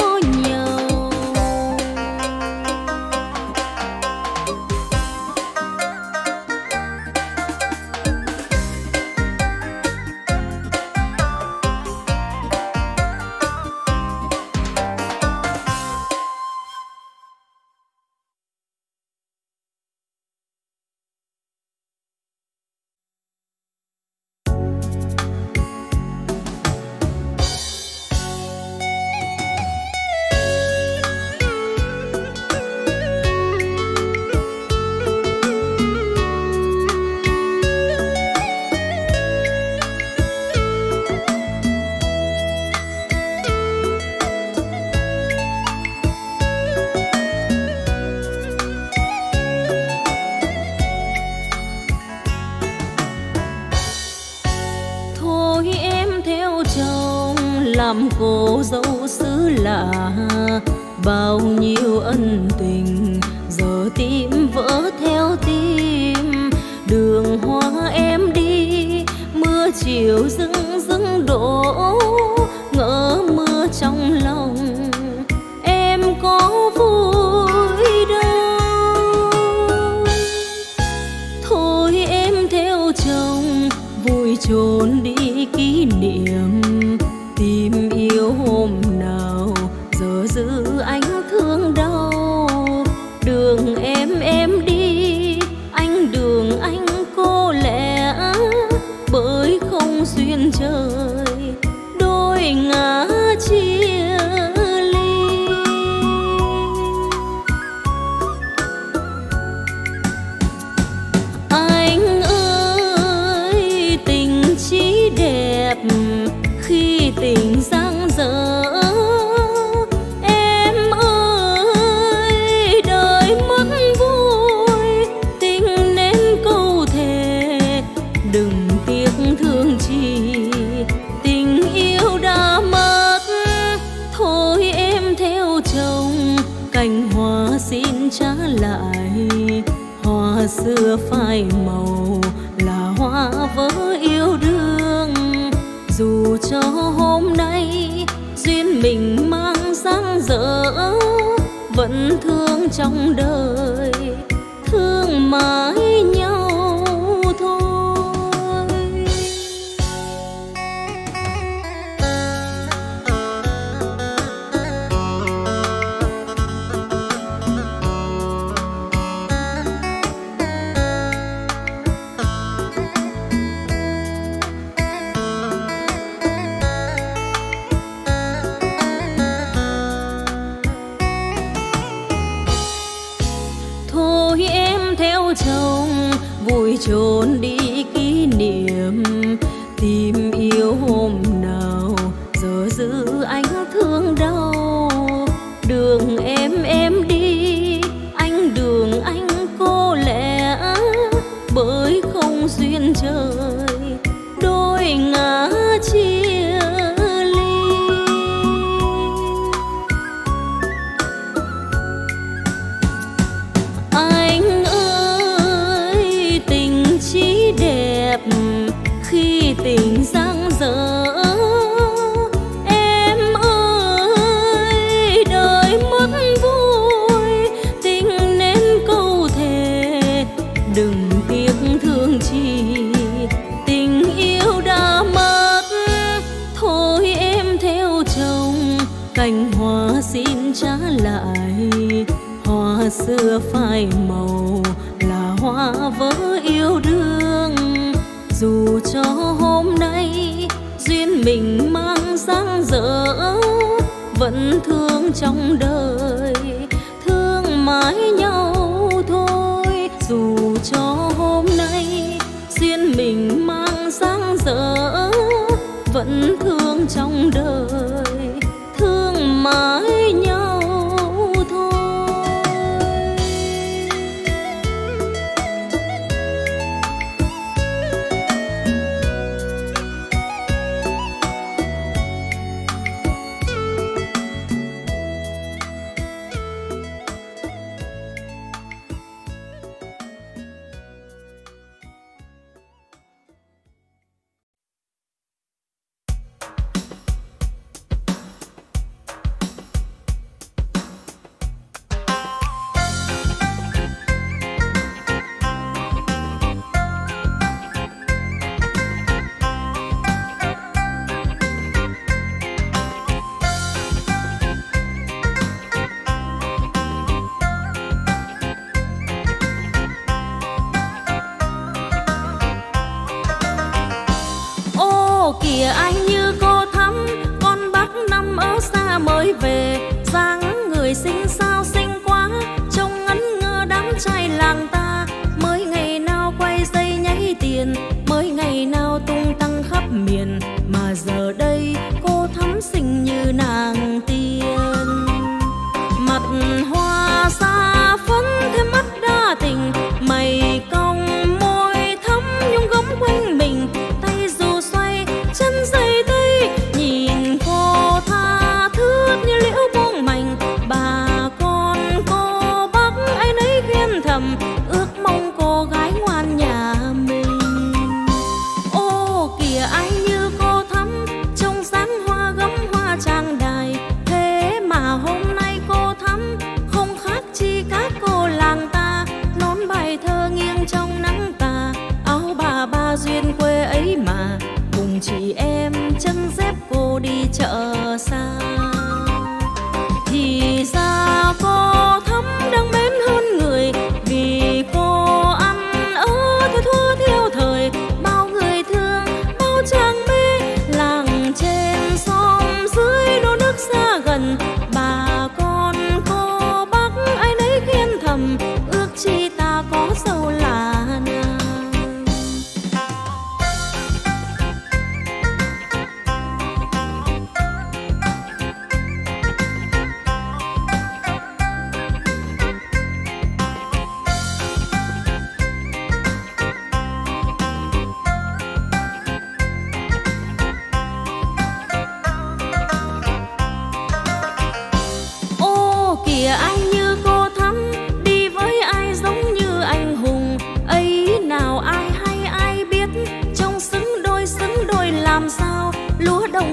Làm cô dâu xứ lạ, bao nhiêu ân tình giờ tim vỡ theo tim. Đường hoa em đi, mưa chiều dưng dưng đổ, ngỡ mưa trong lòng em có vui đâu. Thôi em theo chồng vui chốn đi kỷ niệm, tìm yêu hôm nào giờ giữ anh thương đau. Đường em đi, anh đường anh cô lẻ, bởi không duyên trời đôi ngã chia ly. Anh ơi tình chỉ đẹp khi tình dang dở. Em ơi đời mất vui, tình nên câu thề đừng tiếc thương chi. Tình yêu đã mất, thôi em theo chồng, cành hoa xin trả lại. Hoa xưa phai màu là hoa vỡ yêu đương. Dù cho hôm nay duyên mình mang dang dở, vẫn thương trong đời, thương mãi nhau thôi. Chồng vui chốn đi kỷ niệm, tìm yêu hôm nào giờ giữ anh thương đau. Đường em đi, anh đường anh cô lẻ, bởi không duyên trời đôi ngã chia ly. Anh chỉ đẹp khi tình dang dở. Em ơi đời mất vui, tình nên câu thề đừng tiếc thương chi. Tình yêu đã mất, thôi em theo chồng, cành hoa xin trả lại. Hoa xưa phai màu là hoa vỡ yêu đương. Dù cho hôm nay duyên mình mang dang dở, vẫn thương trong đời, thương mãi nhau thôi. Dù cho hôm nay duyên mình mang dang dở, vẫn thương trong đời, thương mãi nhau thôi.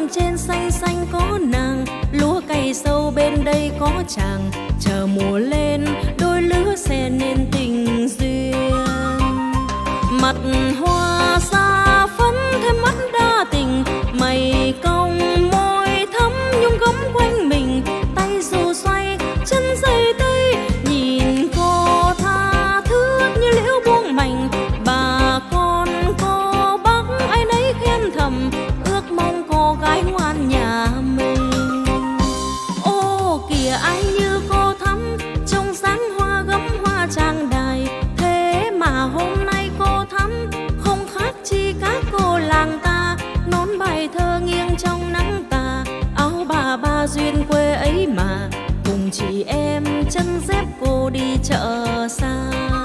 làng trên xanh xanh có nàng, lúa cày sâu bên đây có chàng, chờ mùa lên đôi lứa sẽ nên tình duyên. Mặt hoa xa phấn thêm mắt đa tình, mày cong môi thắm nhung gấm quanh mình, tay dù xoay chân dây tây, nhìn cô tha thướt như liễu buông mảnh. Bà con cô bác ai nấy khen thầm, ước mong cô gái ngoan nhà mình. Ô kìa ai như cô thắm, trong dáng hoa gấm hoa trang đài, thế mà hôm nay cô thắm không khác chi các cô làng ta. Nón bài thơ nghiêng trong nắng tà, áo bà duyên quê ấy mà, cùng chị em chân dép cô đi chợ xa.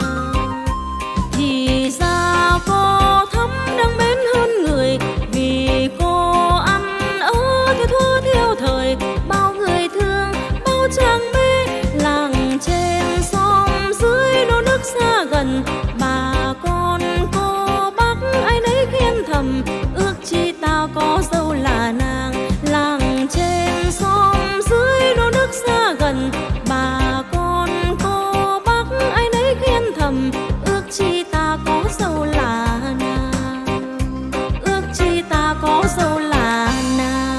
Thì ra cô thắm đang mến hơn người, vì cô ăn ở theo thua theo thời. Bao người thương bao chàng mê, làng trên xóm dưới nô nước xa gần. Bà con cô bác ai nấy khen thầm, ước chi ta có dâu là nàng. Làng trên xóm dưới nô nước xa gần, bà con cô bác ai nấy khen thầm, ước chi ta có dâu là nàng, ước chi ta có dâu là nàng.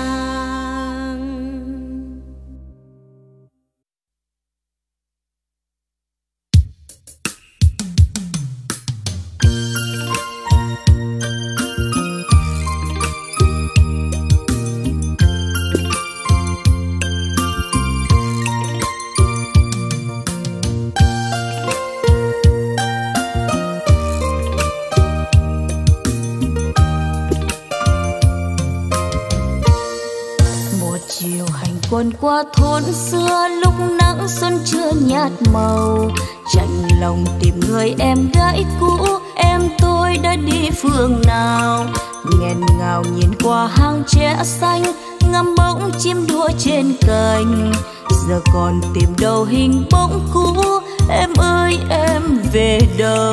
Quân qua thôn xưa lúc nắng xuân chưa nhạt màu, chạnh lòng tìm người em gái cũ, em tôi đã đi phương nào. Nghẹn ngào nhìn qua hang tre xanh, ngắm bóng chim đua trên cành, giờ còn tìm đâu hình bóng cũ. Em ơi em về đâu?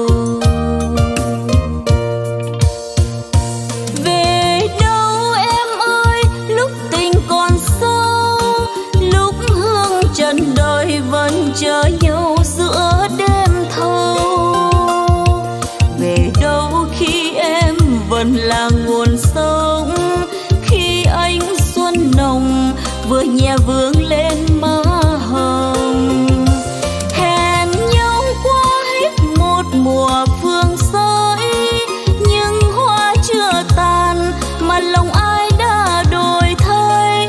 Chờ nhau giữa đêm thâu, về đâu khi em vẫn là nguồn sống, khi ánh xuân nồng vừa nhẹ vương lên má hồng. Hẹn nhau qua hết một mùa phương sới, nhưng hoa chưa tàn mà lòng ai đã đổi thay.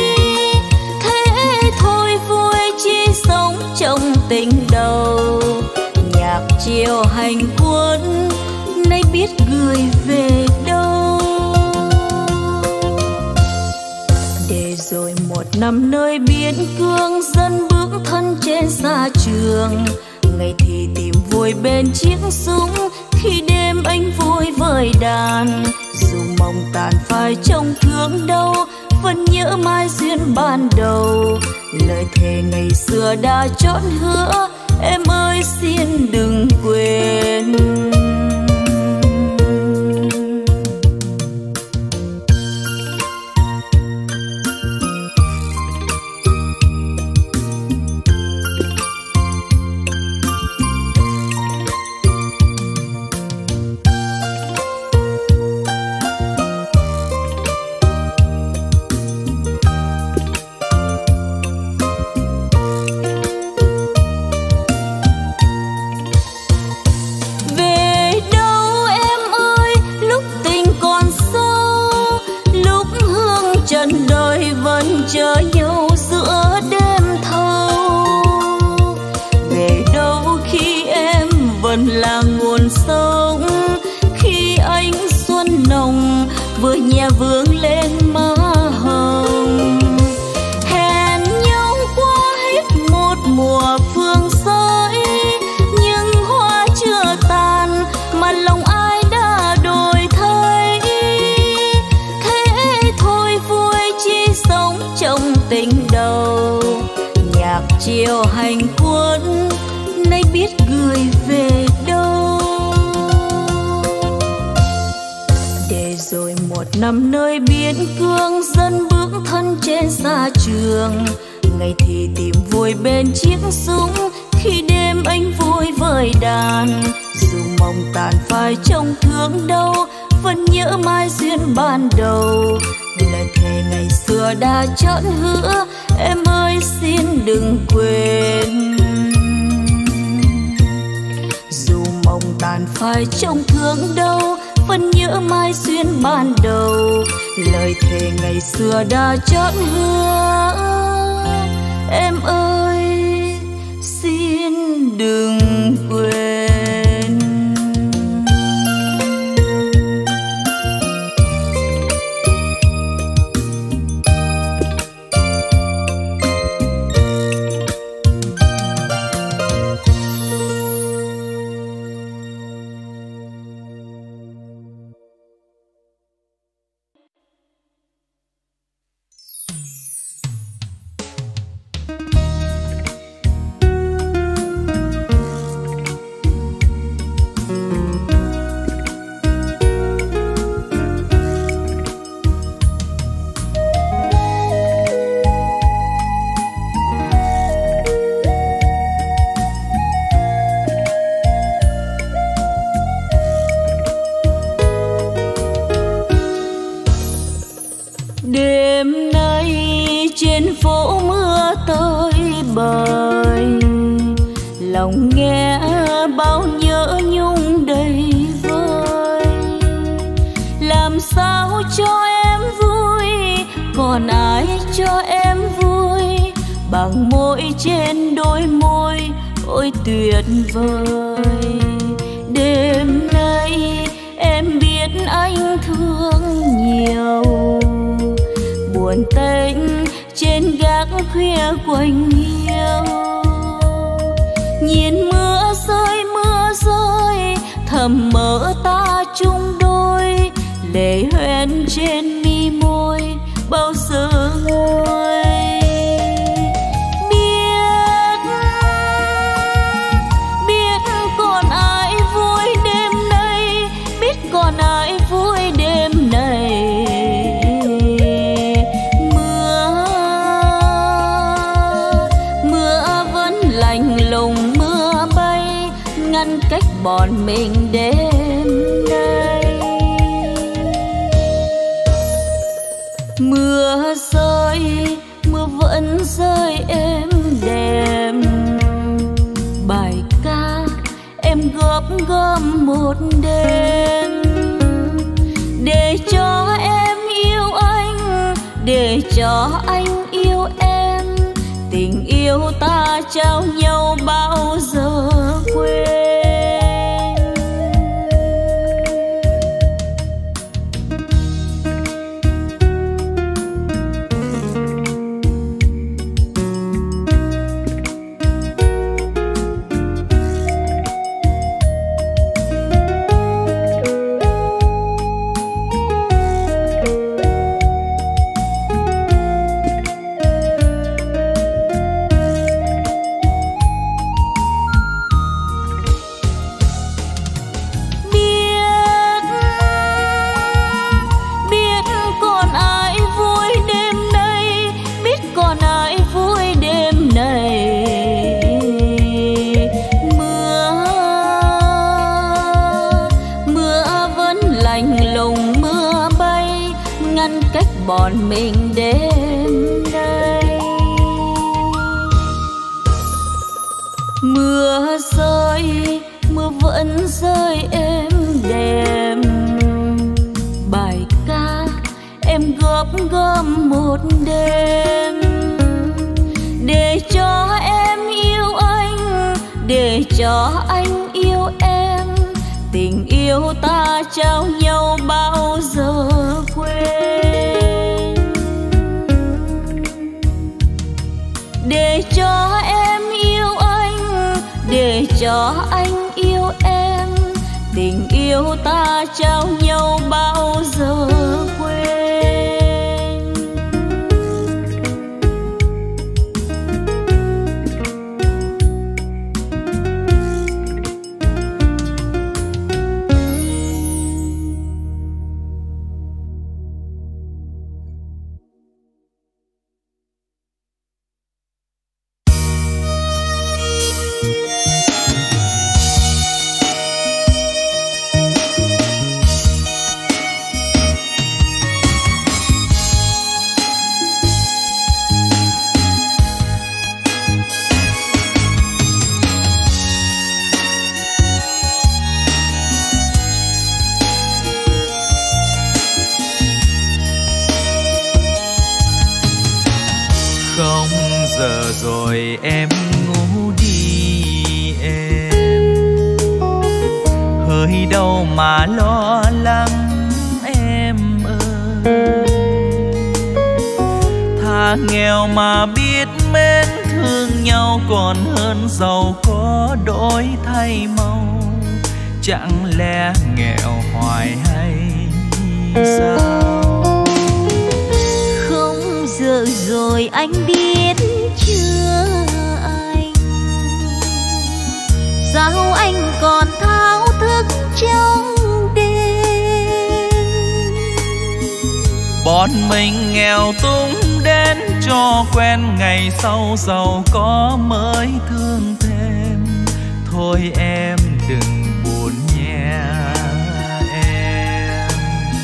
Thế thôi vui chi sống trong tình đầu, nhạc chiều hành quân nay biết gửi về đâu. Để rồi một năm nơi biên cương, dân bước thân trên xa trường. Ngày thì tìm vui bên chiếc súng, khi đêm anh vui với đàn. Dù mong tàn phai trong thương đau, vẫn nhớ mãi duyên ban đầu. Lời thề ngày xưa đã chót hứa, em ơi xin đừng quên. Chờ nhau giữa đêm thâu, về đâu khi em vẫn là nguồn sống, khi ánh xuân nồng vừa nhẹ vương lên má hồng. Hẹn nhau qua hết một mùa phương sới, nhưng hoa chưa tàn mà lòng ai đã đổi thay. Thế thôi vui chi sống trong tình đầu, nhạc chiều hành quân nay biết gửi về đâu. Để rồi một nằm nơi biên cương dân bước thân trên xa trường. Ngày thì tìm vui bên chiếc súng, khi đêm anh vui với đàn. Dù mong tàn phai trong thương đau, vẫn nhớ mãi duyên ban đầu. Lời thề ngày xưa đã chót hứa, em ơi xin đừng quên. Dù mong tàn phai trong thương đau, vẫn nhớ mãi duyên ban đầu. Lời thề ngày xưa đã chót hứa, em ơi xin đừng quên. Đêm nay trên phố mưa tơi bời, lòng nghe bao nhớ nhung đầy vơi. Làm sao cho em vui, còn ai cho em vui, bằng môi trên đôi môi ôi tuyệt vời. Đêm nay em biết anh thương nhiều, buồn tênh trên gác khuya quạnh hiu. Nhìn mưa rơi thầm mơ ta chung đôi, lệ hoen trên mi môi bao giờ nguôi. Biết còn ai vui đêm nay, biết còn ai vui đêm này. Ngăn cách bọn mình đêm nay. Mưa vẫn rơi êm đềm. Bài ca em góp gom một đêm, để cho em yêu anh, để cho anh yêu em. Tình yêu ta trao nhau bao giờ quên. Bọn mình đêm nay. Mưa vẫn rơi êm đềm. Bài ca em góp gom một đêm, để cho em yêu anh, để cho anh yêu em. Tình yêu ta trao nhau bao giờ quên. Để cho em yêu anh, để cho anh yêu em. Tình yêu ta trao nhau bao giờ quên. rồi em ngủ đi em, hơi đâu mà lo lắng em ơi. Thà nghèo mà biết mến thương nhau còn hơn giàu có đổi thay màu. Chẳng lẽ nghèo hoài hay sao? Không giờ rồi anh biết chưa anh, sao anh còn thao thức trong đêm. Bọn mình nghèo tung đến cho quen, ngày sau giàu có mới thương thêm. Thôi em đừng buồn nhé em.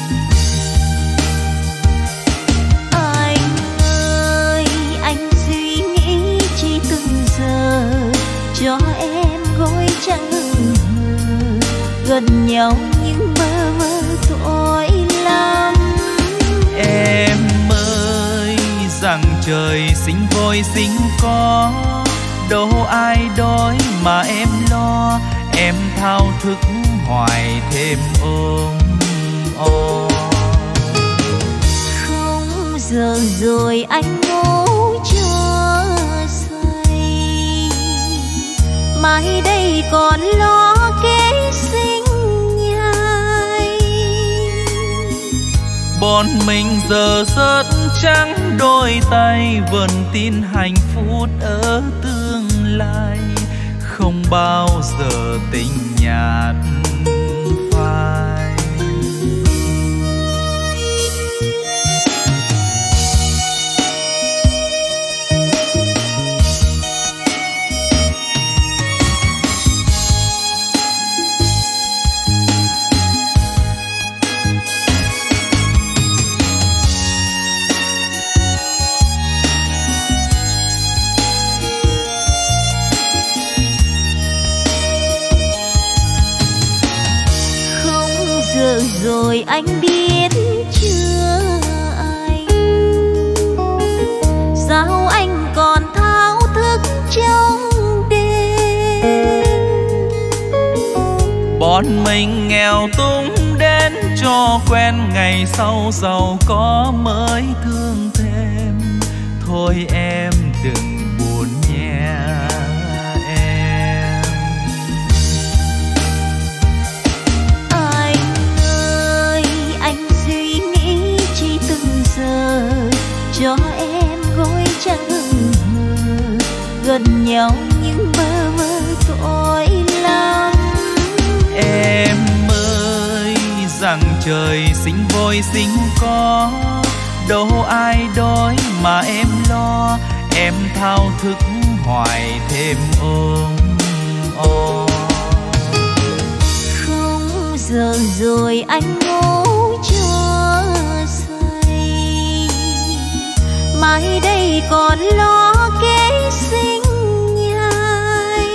Anh ơi, anh suy nghĩ chỉ từng giờ cho em gối trắng hừng hờ, gần nhau nhưng mơ mơ thôi lắm. Em ơi, rằng trời sinh vội sinh có, đâu ai đói mà em lo. Em thao thức hoài thêm ôm o. Không giờ rồi anh ngủ cho say, mai đây còn lo kế sinh nhai. Bọn mình giờ rất trắng đôi tay, vẫn tin hạnh phúc ở tương lai. Không bao giờ tình nhạt phai. Rồi anh biết chưa anh, sao anh còn thao thức trong đêm. Bọn mình nghèo tung đến cho quen, ngày sau giàu có mới thương thêm. Thôi em đừng buồn nhé em. Anh suy nghĩ chỉ từng giờ cho em gối trắng hừng hờ, gần nhau nhưng mơ mơ thôi lắm. Em ơi, rằng trời sinh vội sinh có, đâu ai đói mà em lo. Em thao thức hoài thêm ôm o. Không giờ rồi anh ngủ cho say, mai đây còn lo kế sinh nhai.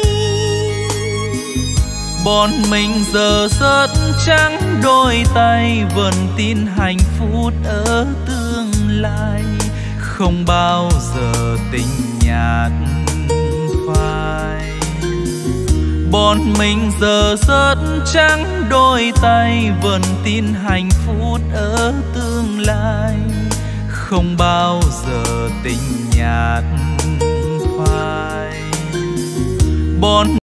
Bọn mình giờ rất trắng đôi tay, vẫn tin hạnh phúc ở tương lai. Không bao giờ tình nhạt phai. Bọn mình giờ rất trắng đôi tay, vẫn tin hạnh phúc ở tương lai. Không bao giờ tình nhạt phai. Bọn